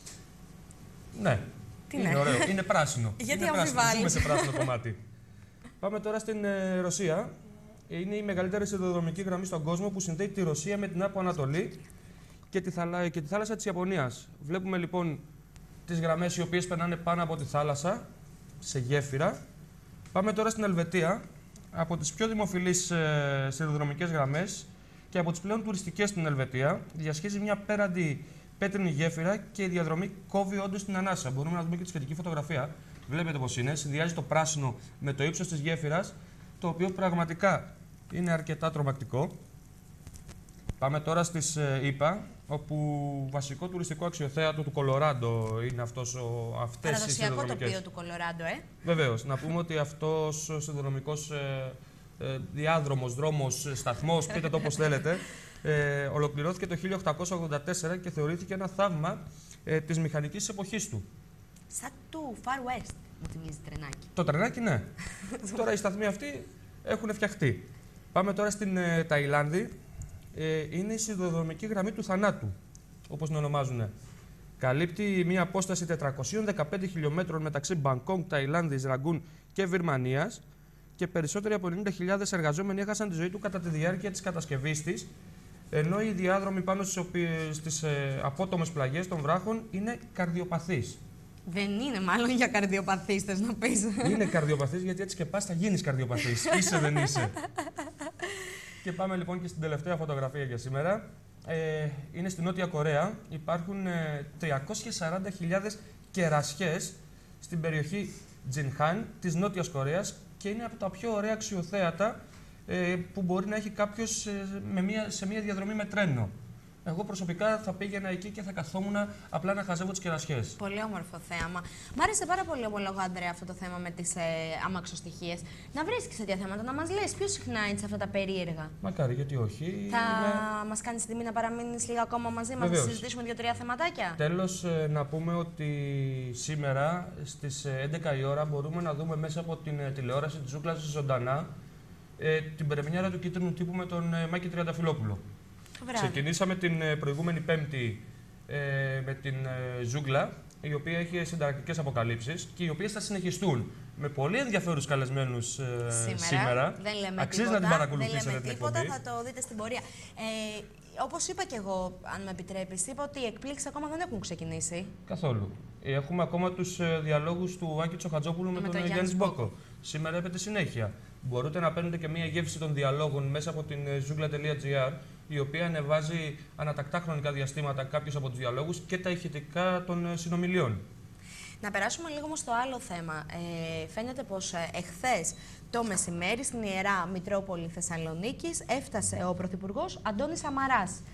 Ναι. Τι είναι ναι. ωραίο. Είναι πράσινο. Γιατί είναι πράσινο. αμφιβάλλεις? Ζούμε σε πράσινο κομμάτι. Πάμε τώρα στην Ρωσία. Είναι η μεγαλύτερη σιδηροδρομική γραμμή στον κόσμο που συνδέει τη Ρωσία με την Άπο Ανατολή και τη θάλασσα της Ιαπωνίας. Βλέπουμε λοιπόν τις γραμμές οι οποίες περνάνε πάνω από τη θάλασσα σε γέφυρα. Πάμε τώρα στην Ελβετία. Από τις πιο δημοφιλείς σιδηροδρομικές γραμμές και από τις πλέον τουριστικές στην Ελβετία, διασχίζει μια πέραντη πέτρινη γέφυρα και η διαδρομή κόβει όντως την ανάσα. Μπορούμε να δούμε και τη σχετική φωτογραφία. Βλέπετε πώς είναι. Συνδυάζει το πράσινο με το ύψος της γέφυρας, το οποίο πραγματικά είναι αρκετά τρομακτικό. Πάμε τώρα στις ΗΠΑ, όπου βασικό τουριστικό αξιοθέατο του Κολοράντο είναι αυτές οι σιδηροδρομικές. Παραδοσιακό τοπίο του Κολοράντο, Βεβαίως. Να πούμε ότι αυτός ο σιδηροδρομικός διάδρομος, δρόμος, σταθμός, πείτε το όπως θέλετε, ολοκληρώθηκε το 1884 και θεωρήθηκε ένα θαύμα της μηχανικής εποχής του. Σαν του Far West, μου θυμίζει τρενάκι. Το τρενάκι, ναι. Τώρα οι σταθμοί αυτοί έχουν φτιαχτεί. Πάμε τώρα στην Ταϊλάνδη. Είναι η σιδηροδρομική γραμμή του θανάτου, όπως την ονομάζουν. Καλύπτει μια απόσταση 415 χιλιόμετρων μεταξύ Μπανκόγκ, Ταϊλάνδης, Ραγκούν και Βυρμανίας και περισσότεροι από 90.000 εργαζόμενοι έχασαν τη ζωή του κατά τη διάρκεια της κατασκευής της, ενώ οι διάδρομοι πάνω στις απότομες πλαγιές των βράχων είναι καρδιοπαθείς. Δεν είναι μάλλον για καρδιοπαθίστες να πεις. Είναι καρδιοπαθείς γιατί έτσι και πας θα γίνεις καρδιοπαθής. Είσαι δεν είσαι. Και πάμε λοιπόν και στην τελευταία φωτογραφία για σήμερα. Είναι στη Νότια Κορέα. Υπάρχουν 340.000 κερασιές στην περιοχή Τζινχάν της Νότιας Κορέας και είναι από τα πιο ωραία αξιοθέατα που μπορεί να έχει κάποιος σε μια διαδρομή με τρένο. Εγώ προσωπικά θα πήγαινα εκεί και θα καθόμουν απλά να χαζεύω τις κερασιές. Πολύ όμορφο θέαμα. Μ' άρεσε πάρα πολύ, ομολογώ, Αντρέα, αυτό το θέμα με τις αμαξοστοιχίες. Να βρίσκεις τέτοια θέματα, να μας λες πιο συχνά είναι σε αυτά τα περίεργα. Μακάρι, γιατί όχι. Θα μας κάνεις τιμή να παραμείνεις λίγο ακόμα μαζί μας, να συζητήσουμε 2-3 θεματάκια. Τέλος, να πούμε ότι σήμερα στις 11 η ώρα μπορούμε να δούμε μέσα από την τηλεόραση της Ζούγκλας ζωντανά την πρεμιέρα του Κίτρινου Τύπου με τον Μάκη Τριανταφυλόπουλο. Ξεκινήσαμε την προηγούμενη Πέμπτη με την Ζούγκλα, η οποία έχει συνταρακτικές αποκαλύψεις και οι οποίες θα συνεχιστούν με πολύ ενδιαφέρους καλεσμένους σήμερα. Δεν λέμε Αξίζει τίποτα, να την παρακολουθήσετε δεν λέμε την τίποτα, εκπομπή. θα το δείτε στην πορεία. Όπως είπα και εγώ, αν με επιτρέπεις, είπα ότι οι εκπλήξεις ακόμα δεν έχουν ξεκινήσει. Καθόλου. Έχουμε ακόμα τους διαλόγους του Άκη Τσοχατζόπουλου με τον Γιάννη Μπόκο. Σήμερα έπεται συνέχεια. Μπορείτε να παίρνετε και μία γεύση των διαλόγων μέσα από την zoogla.gr, η οποία ανεβάζει ανατακτά χρονικά διαστήματα κάποιους από τους διαλόγους και τα ηχητικά των συνομιλιών. Να περάσουμε λίγο όμως στο άλλο θέμα. Φαίνεται πως εχθές το μεσημέρι στην Ιερά Μητρόπολη Θεσσαλονίκης έφτασε ο Πρωθυπουργός Αντώνης Σαμαράς.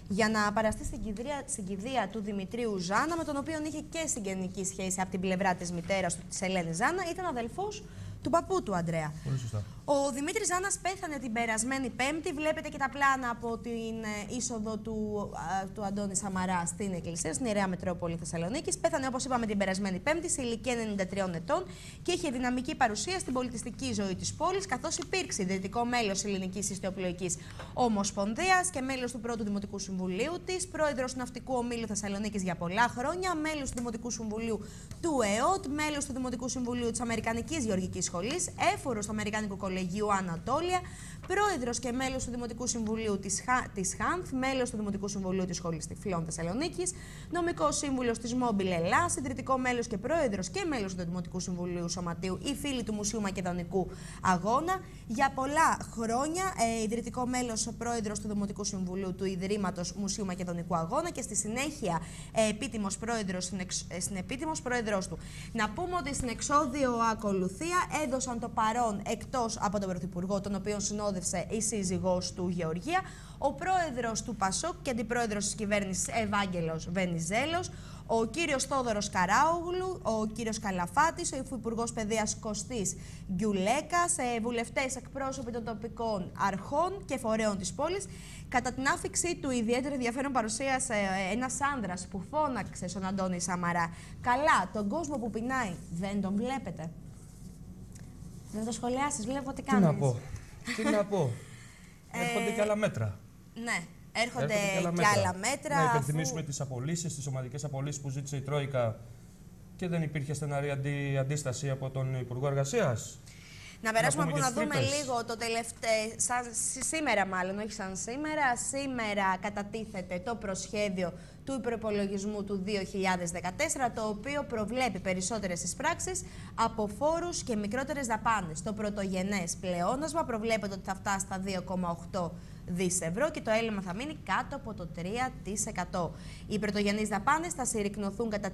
για να παραστεί στην κηδεία του Δημητρίου Ζάνα, με τον οποίο είχε και συγγενική σχέση από την πλευρά της μητέρας του, της Ελένης Ζάνα. Ήταν αδελφός του παππού του Ανδρέα. Πολύ σωστά. Ο Δημήτρης Ζάνας πέθανε την περασμένη Πέμπτη. Βλέπετε και τα πλάνα από την είσοδο του Αντώνη Σαμαρά στην εκκλησία, στην Ιερέα Μητρόπολη Θεσσαλονίκης. Πέθανε, όπως είπαμε, την περασμένη Πέμπτη, σε ηλικία 93 ετών και είχε δυναμική παρουσία στην πολιτιστική ζωή της πόλης, καθώς υπήρξε ιδρυτικό μέλος Ελληνικής Ιστιοπλοϊκής Ομοσπονδίας και μέλος του πρώτου Δημοτικού Συμβουλίου της, πρόεδρος του Ναυτικού Ομίλου Θεσσαλονίκης για πολλά χρόνια, μέλος του Δημοτικού Συμβουλίου του ΕΟΤ, μέλος του Δημοτικού Συμβουλίου της Αμερικανικής Γεωργικής Σχολής, έφορος του Αμερικάνικου Κολεγίου Ανατόλια, πρόεδρος και μέλος του Δημοτικού Συμβουλίου της ΧΑΝΘ, μέλος του Δημοτικού Συμβουλίου της Σχολής Τυφλών Θεσσαλονίκης, νομικός σύμβουλος της Μόμπιλ Ελλάς, ιδρυτικό μέλος και πρόεδρος και μέλος του Δημοτικού Συμβουλίου Σωματείου ή φίλη του Μουσείου Μακεδονικού Αγώνα. Για πολλά χρόνια ιδρυτικό μέλος, πρόεδρος του Δημοτικού Συμβουλίου του Ιδρύματος Μουσείου Μακεδονικού Αγώνα και στη συνέχεια επίτιμος πρόεδρος του. Να πούμε ότι στην εξώδιο ακολουθία έδωσαν το παρόν, εκτός από τον Πρωθυπουργό, τον οποίο συνόδευσε η σύζυγός του Γεωργία, ο πρόεδρος του ΠΑΣΟΚ και αντιπρόεδρος της κυβέρνησης Ευάγγελος Βενιζέλος, ο κύριος Θόδωρος Καράογλου, ο κύριος Καλαφάτης, ο υφυπουργός παιδείας Κωστής Γκιουλέκας, βουλευτές, εκπρόσωποι των τοπικών αρχών και φορέων της πόλης. Κατά την άφηξή του, ιδιαίτερο ενδιαφέρον παρουσίασε ένας άνδρας που φώναξε στον Αντώνη Σαμαρά: «Καλά, τον κόσμο που πεινάει δεν τον βλέπετε?» Δεν το σχολιάσεις, βλέπω τι κάνεις. Τι να πω. Έρχονται και άλλα μέτρα. Ναι, έρχονται και άλλα μέτρα. Να υπενθυμίσουμε τις απολύσεις, τις σωματικές απολύσεις που ζήτησε η Τρόικα και δεν υπήρχε στεναρή αντίσταση από τον Υπουργό Εργασίας. Να περάσουμε να δούμε λίγο το τελευταίο, σήμερα μάλλον, όχι σαν σήμερα. Σήμερα κατατίθεται το προσχέδιο του προϋπολογισμού του 2014, το οποίο προβλέπει περισσότερες εισπράξεις από φόρους και μικρότερες δαπάνες. Το πρωτογενές πλεόνασμα προβλέπεται ότι θα φτάσει στα 2,8 δις ευρώ και το έλλειμμα θα μείνει κάτω από το 3%. Οι πρωτογενείς δαπάνες θα συρρικνωθούν κατά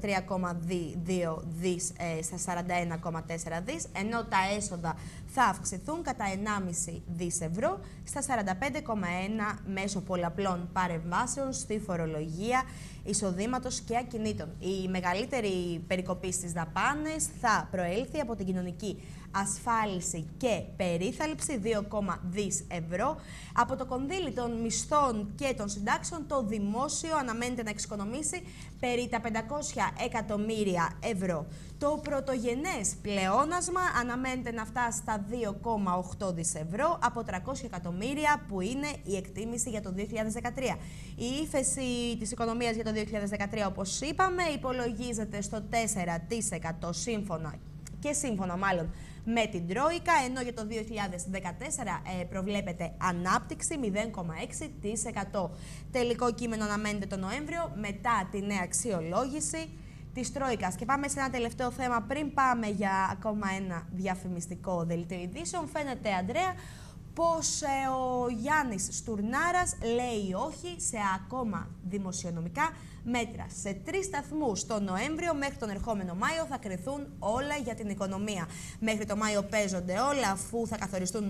3,2 δις στα 41,4 δις, ενώ τα έσοδα θα αυξηθούν κατά 1,5 δις ευρώ στα 45,1 μέσω πολλαπλών παρεμβάσεων στη φορολογία εισοδήματος και ακινήτων. Η μεγαλύτερη περικοπή στις δαπάνες θα προέλθει από την κοινωνική ασφάλιση και περίθαλψη, 2,2 δις ευρώ. Από το κονδύλι των μισθών και των συντάξεων, το δημόσιο αναμένεται να εξοικονομήσει περί τα 500 εκατομμύρια ευρώ. Το πρωτογενές πλεόνασμα αναμένεται να φτάσει στα 2,8 δις ευρώ από 300 εκατομμύρια που είναι η εκτίμηση για το 2013. Η ύφεση της οικονομίας για το 2013, όπως είπαμε, υπολογίζεται στο 4% σύμφωνα με την Τρόικα, ενώ για το 2014 προβλέπεται ανάπτυξη 0,6%. Τελικό κείμενο αναμένεται το Νοέμβριο μετά τη νέα αξιολόγηση της Τρόικας. Και πάμε σε ένα τελευταίο θέμα πριν πάμε για ακόμα ένα διαφημιστικό δελτίο ειδήσεων. Φαίνεται, Ανδρέα, πως ο Γιάννης Στουρνάρας λέει όχι σε ακόμα δημοσιονομικά μέτρα. Σε 3 σταθμούς το Νοέμβριο μέχρι τον ερχόμενο Μάιο θα κρυθούν όλα για την οικονομία. Μέχρι το Μάιο παίζονται όλα, αφού θα καθοριστούν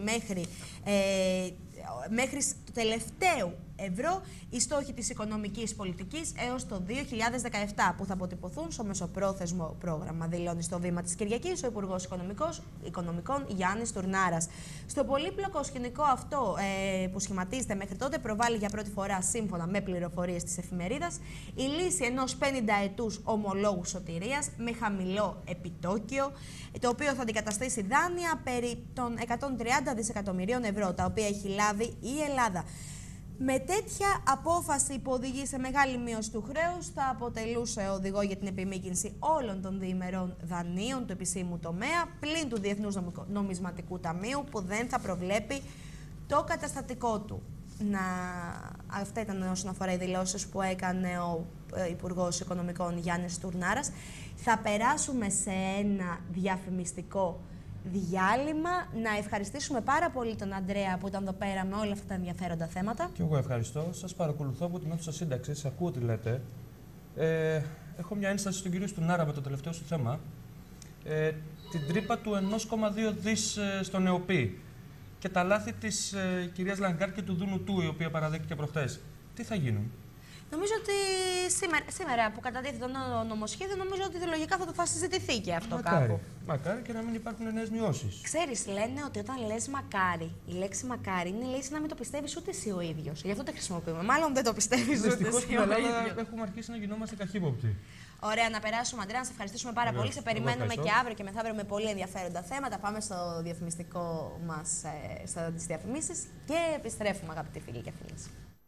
μέχρι το τελευταίο ευρώ οι στόχοι της οικονομικής πολιτικής έως το 2017, που θα αποτυπωθούν στο μεσοπρόθεσμο πρόγραμμα, δηλώνει στο Βήμα της Κυριακής ο Υπουργός Οικονομικών Γιάννης Τουρνάρας. Στο πολύπλοκο σκηνικό αυτό που σχηματίζεται μέχρι τότε, προβάλλει για πρώτη φορά, σύμφωνα με πληροφορίες της εφημερίδας, η λύση ενός 50 ετούς ομολόγου σωτηρίας με χαμηλό επιτόκιο, το οποίο θα αντικαταστήσει δάνεια περί των 130 δισεκατομμυρίων ευρώ, τα οποία έχει λάβει η Ελλάδα. Με τέτοια απόφαση που οδηγεί σε μεγάλη μείωση του χρέους, θα αποτελούσε οδηγό για την επιμήκυνση όλων των διημερών δανείων του επισήμου τομέα, πλην του Διεθνούς Νομισματικού Ταμείου, που δεν θα προβλέπει το καταστατικό του. Αυτά ήταν όσον αφορά οι δηλώσεις που έκανε ο Υπουργός Οικονομικών Γιάννης Τουρνάρας. Θα περάσουμε σε ένα διαφημιστικό διάλειμμα. Να ευχαριστήσουμε πάρα πολύ τον Ανδρέα που ήταν εδώ πέρα με όλα αυτά τα ενδιαφέροντα θέματα. Και εγώ ευχαριστώ. Σας παρακολουθώ από την αίθουσα σύνταξης. Ακούω τι λέτε. Έχω μια ένσταση στον κύριο Στουρνάρα με το τελευταίο σου θέμα. Την τρύπα του 1,2 δις στον ΕΟΠΗ και τα λάθη της κυρίας Λαγκάρ και του Δούνου Του, η οποία παραδέχτηκε προχτές. Τι θα γίνουν? Νομίζω ότι σήμερα που κατατίθεται το νομοσχέδιο, νομίζω ότι λογικά θα συζητηθεί και αυτό κάπου. Μακάρι και να μην υπάρχουν νέες μειώσεις. Ξέρεις, λένε ότι όταν λες μακάρι, η λέξη μακάρι είναι λέξη να μην το πιστεύεις ούτε εσύ ο ίδιος. Γι' αυτό το χρησιμοποιούμε. Μάλλον δεν το πιστεύεις ούτε εσύ ο ίδιος. Δυστυχώς στην Ελλάδα έχουμε αρχίσει να γινόμαστε καχύποπτοι. Ωραία, να περάσουμε, Αντρέα, να σε ευχαριστήσουμε πάρα πολύ. Σε περιμένουμε και αύριο και μεθαύριο με πολύ ενδιαφέροντα θέματα. Πάμε στο διαφημιστικό μας, στις διαφημίσεις και επιστρέφουμε, αγαπητοί φίλοι και φίλες.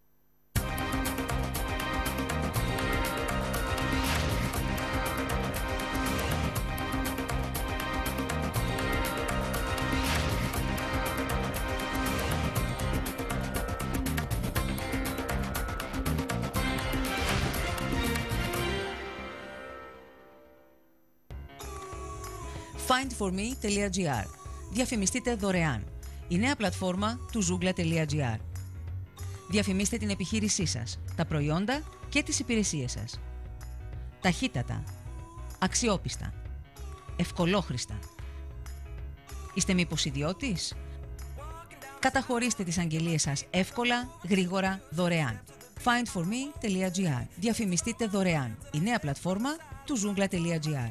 findforme.gr. Διαφημιστείτε δωρεάν. Η νέα πλατφόρμα του Zoogla.gr. Διαφημίστε την επιχείρησή σας, τα προϊόντα και τις υπηρεσίες σας. Ταχύτατα, αξιόπιστα, ευκολόχρηστα. Είστε μήπως ιδιώτης? Καταχωρήστε τις αγγελίες σας εύκολα, γρήγορα, δωρεάν. findforme.gr. Διαφημιστείτε δωρεάν. Η νέα πλατφόρμα του Zoogla.gr.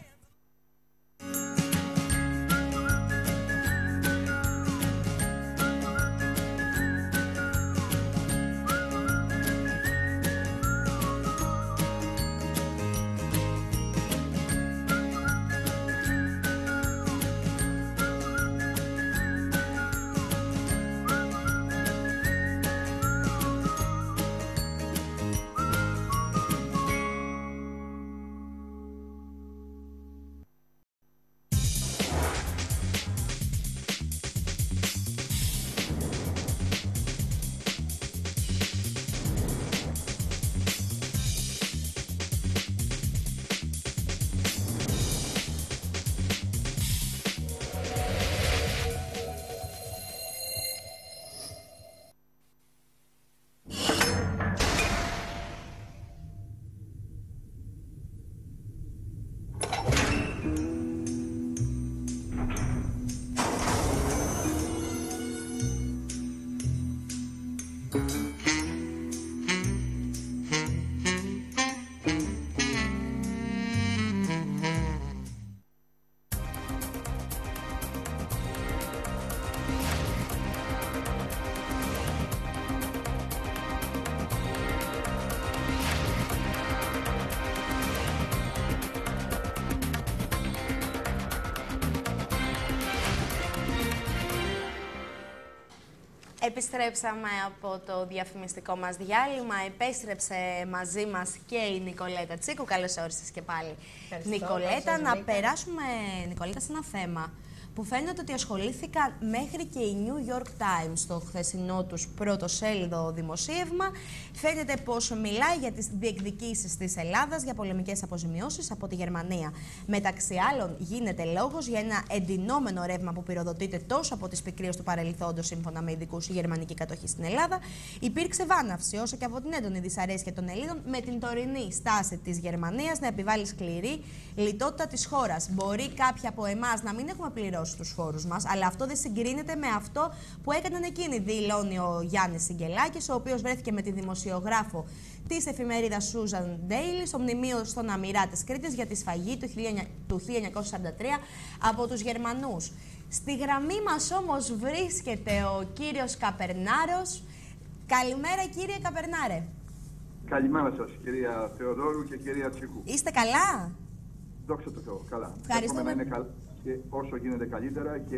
Επιστρέψαμε από το διαφημιστικό μας διάλειμμα. Επέστρεψε μαζί μας και η Νικολέτα Τσίκου. Καλώς όρισες και πάλι. Νικολέτα, να περάσουμε, Νικολέτα, σε ένα θέμα που φαίνεται ότι ασχολήθηκαν μέχρι και η New York Times στο χθεσινό τους πρωτοσέλιδο δημοσίευμα. Φαίνεται πως μιλάει για τις διεκδικήσεις της Ελλάδας για πολεμικές αποζημιώσεις από τη Γερμανία. Μεταξύ άλλων, γίνεται λόγος για ένα εντυνόμενο ρεύμα που πυροδοτείται τόσο από τις πικρίες του παρελθόντος, σύμφωνα με ειδικούς, η γερμανική κατοχή στην Ελλάδα. Υπήρξε βάναυση, όσο και από την έντονη δυσαρέσκεια των Ελλήνων, με την τωρινή στάση της Γερμανίας να επιβάλλει σκληρή λιτότητα της χώρας. Μπορεί κάποιοι από εμάς να μην έχουμε πληρώσει στους φόρους μας, αλλά αυτό δεν συγκρίνεται με αυτό που έκαναν εκείνοι, δηλώνει ο Γιάννης Σιγκελάκης, ο οποίος βρέθηκε με τη δημοσιογράφο της εφημερίδας Susan Daily στο μνημείο στον Αμυρά της Κρήτης για τη σφαγή του 1943 από τους Γερμανούς. Στη γραμμή μας όμως βρίσκεται ο κύριος Καπερνάρος. Καλημέρα, κύριε Καπερνάρε. Καλημέρα σας, κυρία Θεοδόρου και κυρία Τσίκου. Είστε καλά? Δόξα τω Θεώ, καλά. Ευχαριστούμε. Να είναι και όσο γίνεται καλύτερα και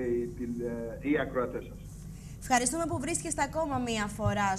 οι ακροατές σας. Ευχαριστούμε που βρίσκεστε ακόμα μία φορά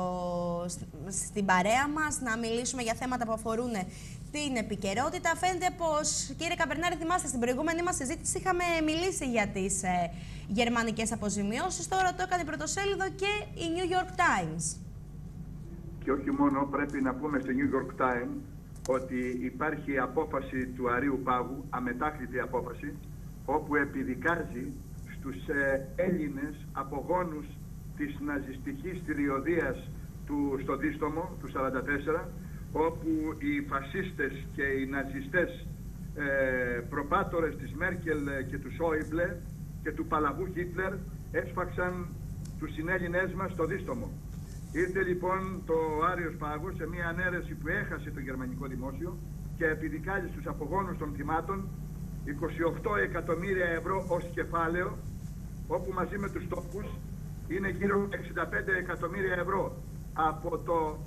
στην παρέα μας να μιλήσουμε για θέματα που αφορούν την επικαιρότητα. Φαίνεται πως, κύριε Καπερνάρη, θυμάστε, στην προηγούμενη μας συζήτηση είχαμε μιλήσει για τις γερμανικές αποζημιώσεις. Τώρα το έκανε πρωτοσέλιδο και η New York Times. Και όχι μόνο, πρέπει να πούμε στη New York Times ότι υπάρχει απόφαση του Αρείου Πάγου, αμετάκλητη απόφαση, όπου επιδικάζει στους Έλληνες απογόνους της ναζιστικής θηριωδίας στο Δίστομο του 1944, όπου οι φασίστες και οι ναζιστές προπάτορες της Μέρκελ και του Σόιμπλε και του παλαβού Χίτλερ έσφαξαν τους συνέλληνές μας στο Δίστομο. Ήρθε λοιπόν το Άριος Πάγος σε μια ανέρεση που έχασε το γερμανικό δημόσιο και επιδικάζει στους απογόνους των θυμάτων 28 εκατομμύρια ευρώ ως κεφάλαιο, όπου μαζί με τους τόπους είναι γύρω 65 εκατομμύρια ευρώ από το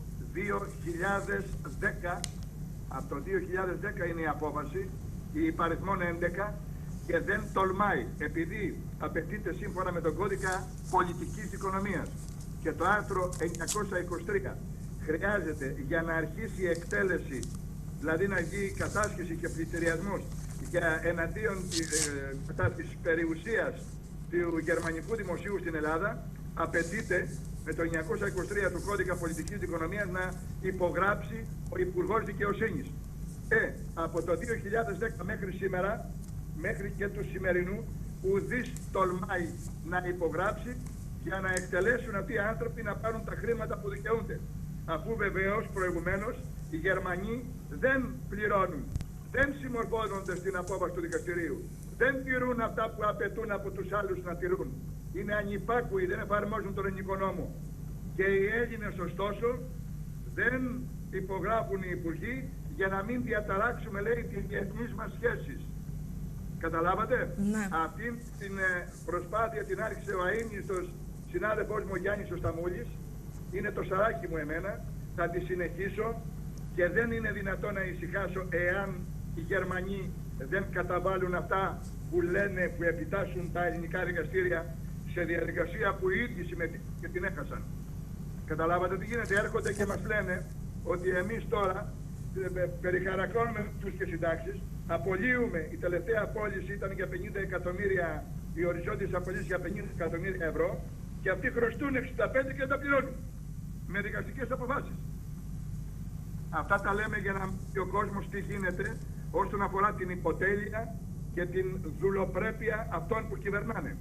2010. Από το 2010 είναι η απόφαση, η υπαριθμόν 11, και δεν τολμάει, επειδή απαιτείται σύμφωνα με τον κώδικα πολιτικής οικονομίας και το άρθρο 923 χρειάζεται για να αρχίσει η εκτέλεση, δηλαδή να γίνει κατάσχεση και πληστηριασμός για εναντίον της περιουσίας του γερμανικού δημοσίου στην Ελλάδα, απαιτείται με το 923 του κώδικα πολιτικής οικονομίας να υπογράψει ο Υπουργός Δικαιοσύνης. Από το 2010 μέχρι σήμερα, μέχρι και του σημερινού, ουδής τολμάει να υπογράψει για να εκτελέσουν αυτοί οι άνθρωποι να πάρουν τα χρήματα που δικαιούνται. Αφού βεβαίως προηγουμένως οι Γερμανοί δεν πληρώνουν, δεν συμμορφώνονται στην απόφαση του δικαστηρίου, δεν τηρούν αυτά που απαιτούν από τους άλλους να τηρούν. Είναι ανυπάκουοι, δεν εφαρμόζουν τον ελληνικό νόμο. Και οι Έλληνες ωστόσο δεν υπογράφουν οι υπουργοί για να μην διαταράξουμε, λέει, τις διεθνείς μας σχέσεις. Καταλάβατε? Ναι. Αυτή την προσπάθεια την άρχισε ο αείμνηστος συνάδελφός μου ο Γιάννης ο Σταμούλης. Είναι το σαράκι μου εμένα. Θα τη συνεχίσω και δεν είναι δυνατόν να ησυχάσω εάν οι Γερμανοί δεν καταβάλουν αυτά που λένε, που επιτάσσουν τα ελληνικά δικαστήρια σε διαδικασία που οι ίδιοι συμμετείχαν και την έχασαν. Καταλάβατε τι γίνεται? Έρχονται και μας λένε ότι εμείς τώρα περιχαρακώνουμε τους και συντάξεις, απολύουμε, η τελευταία απόλυση ήταν για 50 εκατομμύρια, οι οριζόντιες απολύσεις για 50 εκατομμύρια ευρώ, και αυτοί χρωστούν 65 και τα πληρώνουν με δικαστικές αποφάσεις. Αυτά τα λέμε για να δει ο κόσμος τι γίνεται όσον αφορά την υποτέλεια και την δουλοπρέπεια αυτών που κυβερνάνε.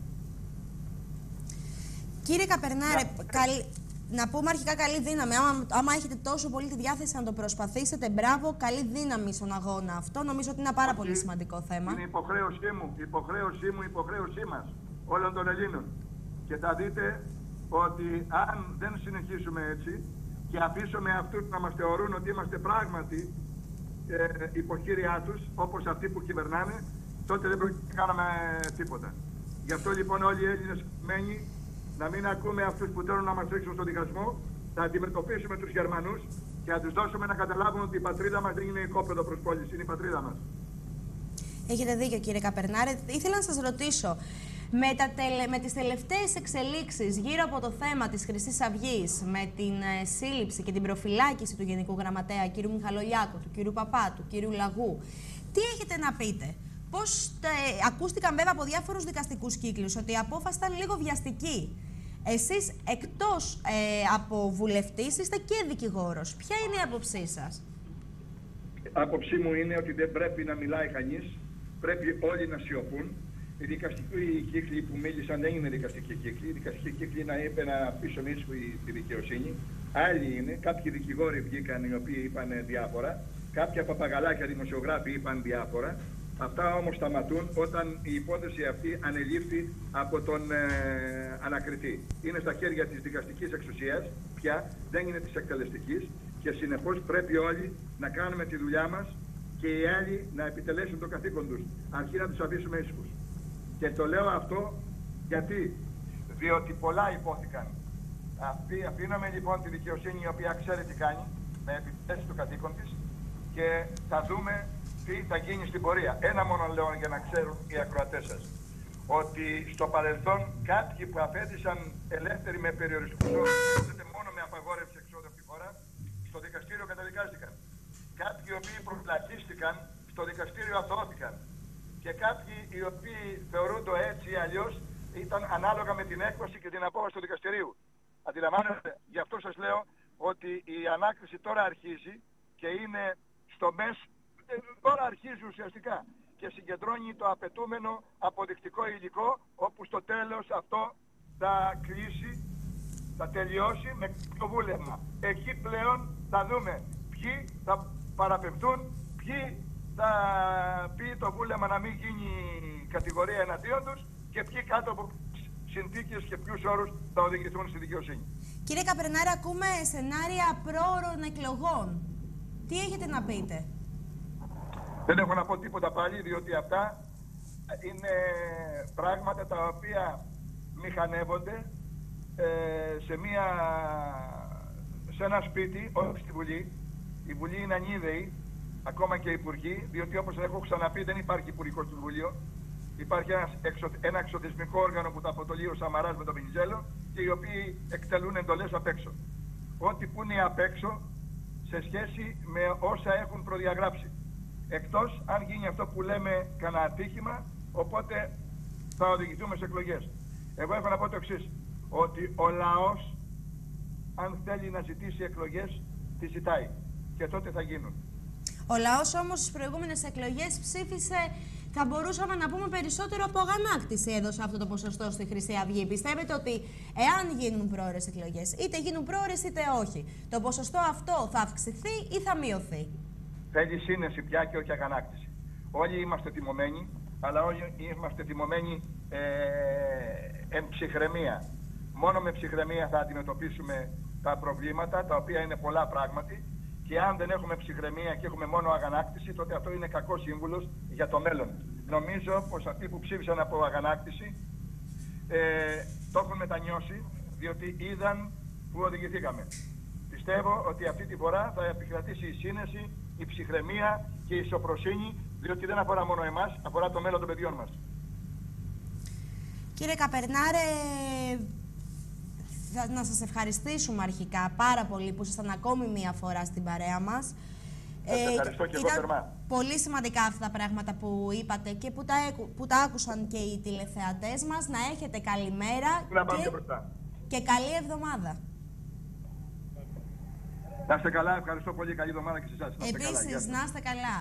Κύριε Καπερνάρε, να πούμε αρχικά καλή δύναμη. Άμα έχετε τόσο πολύ τη διάθεση να το προσπαθήσετε, μπράβο, καλή δύναμη στον αγώνα αυτό. Νομίζω ότι είναι ένα πάρα πολύ σημαντικό θέμα. Είναι υποχρέωσή μας, όλων των Ελλήνων. Και θα δείτε ότι αν δεν συνεχίσουμε έτσι και αφήσουμε αυτούς να μας θεωρούν ότι είμαστε πράγματι υποχείριά τους, όπως αυτοί που κυβερνάνε, τότε δεν πρόκειται να κάνουμε τίποτα. Γι' αυτό λοιπόν όλοι οι Έλληνες μένει να μην ακούμε αυτούς που θέλουν να μας ρίξουν στον δικασμό, θα αντιμετωπίσουμε τους Γερμανούς και θα τους δώσουμε να καταλάβουν ότι η πατρίδα μας δεν είναι οικόπεδο προς πόλης, είναι η πατρίδα μας. Έχετε δίκιο, κύριε Καπερνάρε. Ήθελα να σας ρωτήσω, με τις τελευταίες εξελίξεις γύρω από το θέμα της Χρυσής Αυγής, με την σύλληψη και την προφυλάκηση του Γενικού Γραμματέα κ. Μιχαλολιάκου, του κ. Παπά, του κ. Λαγού, τι έχετε να πείτε? Ακούστηκαν βέβαια από διάφορους δικαστικούς κύκλους ότι η απόφαση ήταν λίγο βιαστική. Εσείς εκτός από βουλευτής είστε και δικηγόρος. Ποια είναι η άποψή σας? Άποψή μου είναι ότι δεν πρέπει να μιλάει κανείς, πρέπει όλοι να σιωπούν. Οι δικαστικοί κύκλοι που μίλησαν δεν είναι δικαστικοί κύκλοι. Οι δικαστικοί κύκλοι είναι ένα πίσω μίσου τη δικαιοσύνη. Άλλοι είναι, κάποιοι δικηγόροι βγήκαν οι οποίοι είπαν διάφορα, κάποια παπαγαλάκια δημοσιογράφοι είπαν διάφορα. Αυτά όμως σταματούν όταν η υπόθεση αυτή ανελήφθη από τον ανακριτή. Είναι στα χέρια της δικαστικής εξουσίας, πια δεν είναι της εκτελεστικής, και συνεπώς πρέπει όλοι να κάνουμε τη δουλειά μας και οι άλλοι να επιτελέσουν το καθήκον τους, αρκεί να τους αφήσουμε ήσυχους. Και το λέω αυτό γιατί? Διότι πολλά υπόθηκαν. Αφήνουμε λοιπόν τη δικαιοσύνη, η οποία ξέρει τι κάνει, να επιτελέσει το καθήκον της, και θα δούμε τι θα γίνει στην πορεία. Ένα μόνο λέω για να ξέρουν οι ακροατές σας, ότι στο παρελθόν κάποιοι που αφέθησαν ελεύθεροι με περιοριστικούς όρους, μόνο με απαγόρευση εξόδου από τη χώρα, στο δικαστήριο καταδικάστηκαν. Κάποιοι οι οποίοι προφυλακίστηκαν, στο δικαστήριο αθωώθηκαν. Και κάποιοι οι οποίοι θεωρούνται έτσι ή αλλιώς ήταν ανάλογα με την έκβαση και την απόφαση του δικαστηρίου. Αντιλαμβάνεστε, γι' αυτό σας λέω ότι η ανάκριση τώρα αρχίζει και είναι στο τώρα αρχίζει ουσιαστικά και συγκεντρώνει το απαιτούμενο αποδεικτικό υλικό, όπου στο τέλος αυτό θα κλείσει, θα τελειώσει με το βούλευμα. Εκεί πλέον θα δούμε ποιοι θα παραπεπτούν, ποιοι θα πει το βούλευμα να μην γίνει κατηγορία εναντίον τους και ποιοι κάτω από συνθήκες και ποιους όρους θα οδηγηθούν στη δικαιοσύνη. Κύριε Καπερνάρα, ακούμε σενάρια πρόωρων εκλογών. Τι έχετε να πείτε? Δεν έχω να πω τίποτα πάλι, διότι αυτά είναι πράγματα τα οποία μηχανεύονται σε ένα σπίτι, όχι στη Βουλή. Η Βουλή είναι ανίδεη, ακόμα και υπουργοί, διότι όπως έχω ξαναπεί δεν υπάρχει υπουργικό συμβούλιο. Υπάρχει ένα εξωθεσμικό όργανο που τα αποτελεί ο Σαμαράς με τον Βενιζέλο και οι οποίοι εκτελούν εντολές απ' έξω. Ό,τι που είναι απ' έξω σε σχέση με όσα έχουν προδιαγράψει. Εκτός αν γίνει αυτό που λέμε κανένα ατύχημα, οπότε θα οδηγηθούμε σε εκλογές. Εγώ έχω να πω το εξής, ότι ο λαός, αν θέλει να ζητήσει εκλογές, τι ζητάει και τότε θα γίνουν. Ο λαός όμως στις προηγούμενες εκλογές ψήφισε, θα μπορούσαμε να πούμε, περισσότερο από αγανάκτηση έδωσε αυτό το ποσοστό στη Χρυσή Αυγή. Πιστεύετε ότι εάν γίνουν πρόωρες εκλογές, είτε γίνουν πρόωρες είτε όχι, το ποσοστό αυτό θα αυξηθεί ή θα μειωθεί? Θέλει σύνεση πια και όχι αγανάκτηση. Όλοι είμαστε τιμωμένοι, αλλά όλοι είμαστε τιμωμένοι εν ψυχραιμία. Μόνο με ψυχραιμία θα αντιμετωπίσουμε τα προβλήματα, τα οποία είναι πολλά πράγματι. Και αν δεν έχουμε ψυχραιμία και έχουμε μόνο αγανάκτηση, τότε αυτό είναι κακό σύμβουλος για το μέλλον. Νομίζω πως αυτοί που ψήφισαν από αγανάκτηση το έχουν μετανιώσει, διότι είδαν που οδηγηθήκαμε. Πιστεύω ότι αυτή τη φορά θα επικρατήσει η σύνεση, η ψυχραιμία και η ισοπροσύνη, διότι δεν αφορά μόνο εμάς, αφορά το μέλλον των παιδιών μας. Κύριε Καπερνάρε, να σας ευχαριστήσουμε αρχικά πάρα πολύ που ήσασταν ακόμη μία φορά στην παρέα μας. Ευχαριστώ και εγώ θερμά. Πολύ σημαντικά αυτά τα πράγματα που είπατε και που τα άκουσαν και οι τηλεθεατές μας. Να έχετε καλημέρα και καλή εβδομάδα. Να είστε καλά, ευχαριστώ πολύ, καλή εβδομάδα και σε εσάς. Επίσης, να είστε καλά.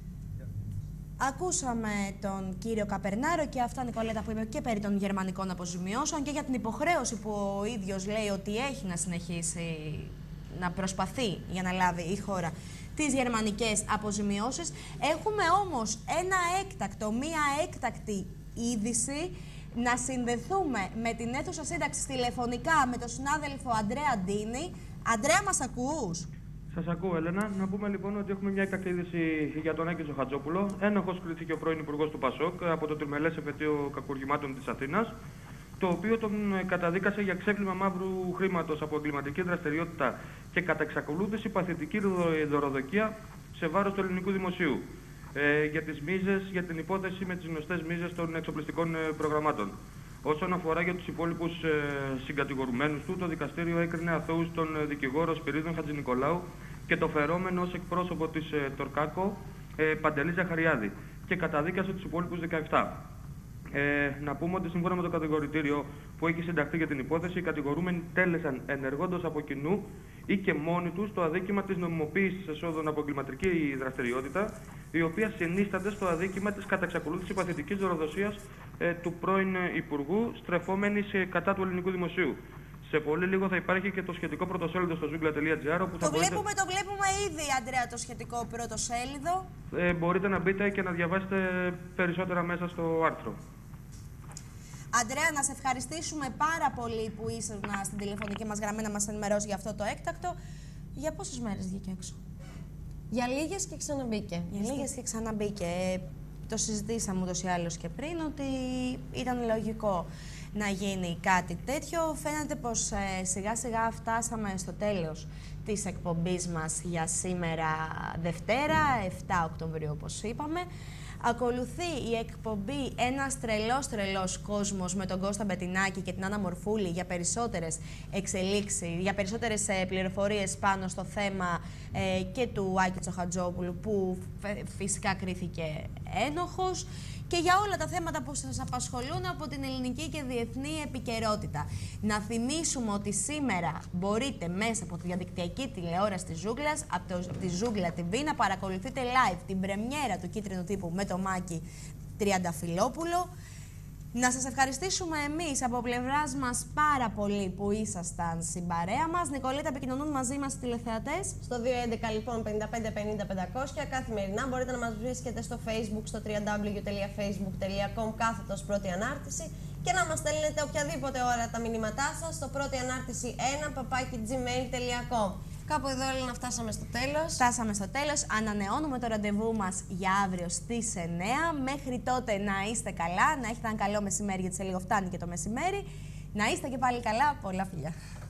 Ακούσαμε τον κύριο Καπερνάρο και αυτά, Νικολέτα, που είπε και περί των γερμανικών αποζημιώσεων και για την υποχρέωση που ο ίδιος λέει ότι έχει να συνεχίσει να προσπαθεί για να λάβει η χώρα τις γερμανικές αποζημιώσεις. Έχουμε όμως μία έκτακτη είδηση, να συνδεθούμε με την αίθουσα σύνταξης τηλεφωνικά με τον συνάδελφο Αντρέα Ντίνη. Αντρέα, μας ακούς? Σας ακούω, Έλενα. Να πούμε λοιπόν ότι έχουμε μια έκτακτη είδηση για τον Άκη Τσοχατζόπουλο. Ένοχος κρίθηκε ο πρώην Υπουργός του Πασόκ από το Τριμελές Επετείο Κακουργημάτων της Αθήνας, το οποίο τον καταδίκασε για ξέπλυμα μαύρου χρήματος από εγκληματική δραστηριότητα και κατά εξακολούθηση παθητική δωροδοκία σε βάρος του ελληνικού δημοσίου. Για τις μίζες, για την υπόθεση με τις γνωστές μίζες των εξοπλιστικών προγραμμάτων. Όσον αφορά για τους υπόλοιπους συγκατηγορουμένους του, το δικαστήριο έκρινε αθώους τον δικηγόρο Σπυρίδων Χατζηνικολάου και το φερόμενο ως εκπρόσωπο της Τορκάκο Παντελή Ζαχαριάδη και καταδίκασε τους υπόλοιπους 17. Να πούμε ότι σύμφωνα με το κατηγορητήριο που έχει συνταχθεί για την υπόθεση, οι κατηγορούμενοι τέλεσαν ενεργώντας από κοινού ή και μόνοι τους το αδίκημα της νομιμοποίησης εσόδων από εγκληματική δραστηριότητα, η οποία συνίσταται στο αδίκημα της καταξακολούθησης παθητικής δωροδοσίας του πρώην Υπουργού, στρεφόμενης κατά του ελληνικού δημοσίου. Σε πολύ λίγο θα υπάρχει και το σχετικό πρωτοσέλιδο στο zoogla.gr. Το βλέπουμε ήδη, Αντρέα, το σχετικό πρωτοσέλιδο. Μπορείτε να μπείτε και να διαβάσετε περισσότερα μέσα στο άρθρο. Αντρέα, να σε ευχαριστήσουμε πάρα πολύ που ήσουν στην τηλεφωνική μας γραμμή να μας ενημερώσει για αυτό το έκτακτο. Για πόσες μέρες βγήκε έξω? Για λίγες και ξαναμπήκε. Για λίγες και ξαναμπήκε. Το συζητήσαμε ούτως ή άλλως και πριν ότι ήταν λογικό να γίνει κάτι τέτοιο. Φαίνεται πως σιγά σιγά φτάσαμε στο τέλος της εκπομπής μας για σήμερα Δευτέρα, 7 Οκτωβρίου όπως είπαμε. Ακολουθεί η εκπομπή «Ένας τρελός κόσμος» με τον Κώστα Μπετινάκη και την Άννα Μορφούλη για περισσότερες εξελίξεις, για περισσότερες πληροφορίες πάνω στο θέμα και του Άκη Τσοχατζόπουλου, που φυσικά κρίθηκε ένοχος, και για όλα τα θέματα που σας απασχολούν από την ελληνική και διεθνή επικαιρότητα. Να θυμίσουμε ότι σήμερα μπορείτε μέσα από τη διαδικτυακή τηλεόραση της Ζούγκλας, από τη Ζούγκλα TV, να παρακολουθείτε live την πρεμιέρα του Κίτρινου Τύπου με το Μάκη Τριανταφυλόπουλο. Να σας ευχαριστήσουμε εμείς από πλευράς μας πάρα πολύ που ήσασταν στην παρέα μας. Νικολέτα, επικοινωνούν μαζί μας οι τηλεθεατές. Στο 211 λοιπόν 5550-500 καθημερινά μπορείτε να μας βρίσκετε στο Facebook, στο www.facebook.com /πρώτη ανάρτηση, και να μας στέλνετε οποιαδήποτε ώρα τα μηνύματά σας στο πρώτη ανάρτηση 1@gmail.com. Κάπου εδώ, Έλληνα, φτάσαμε στο τέλος. Φτάσαμε στο τέλος. Ανανεώνουμε το ραντεβού μας για αύριο στις 9. Μέχρι τότε να είστε καλά, να έχετε ένα καλό μεσημέρι, γιατί σε λίγο φτάνει και το μεσημέρι. Να είστε και πάλι καλά. Πολλά φιλιά.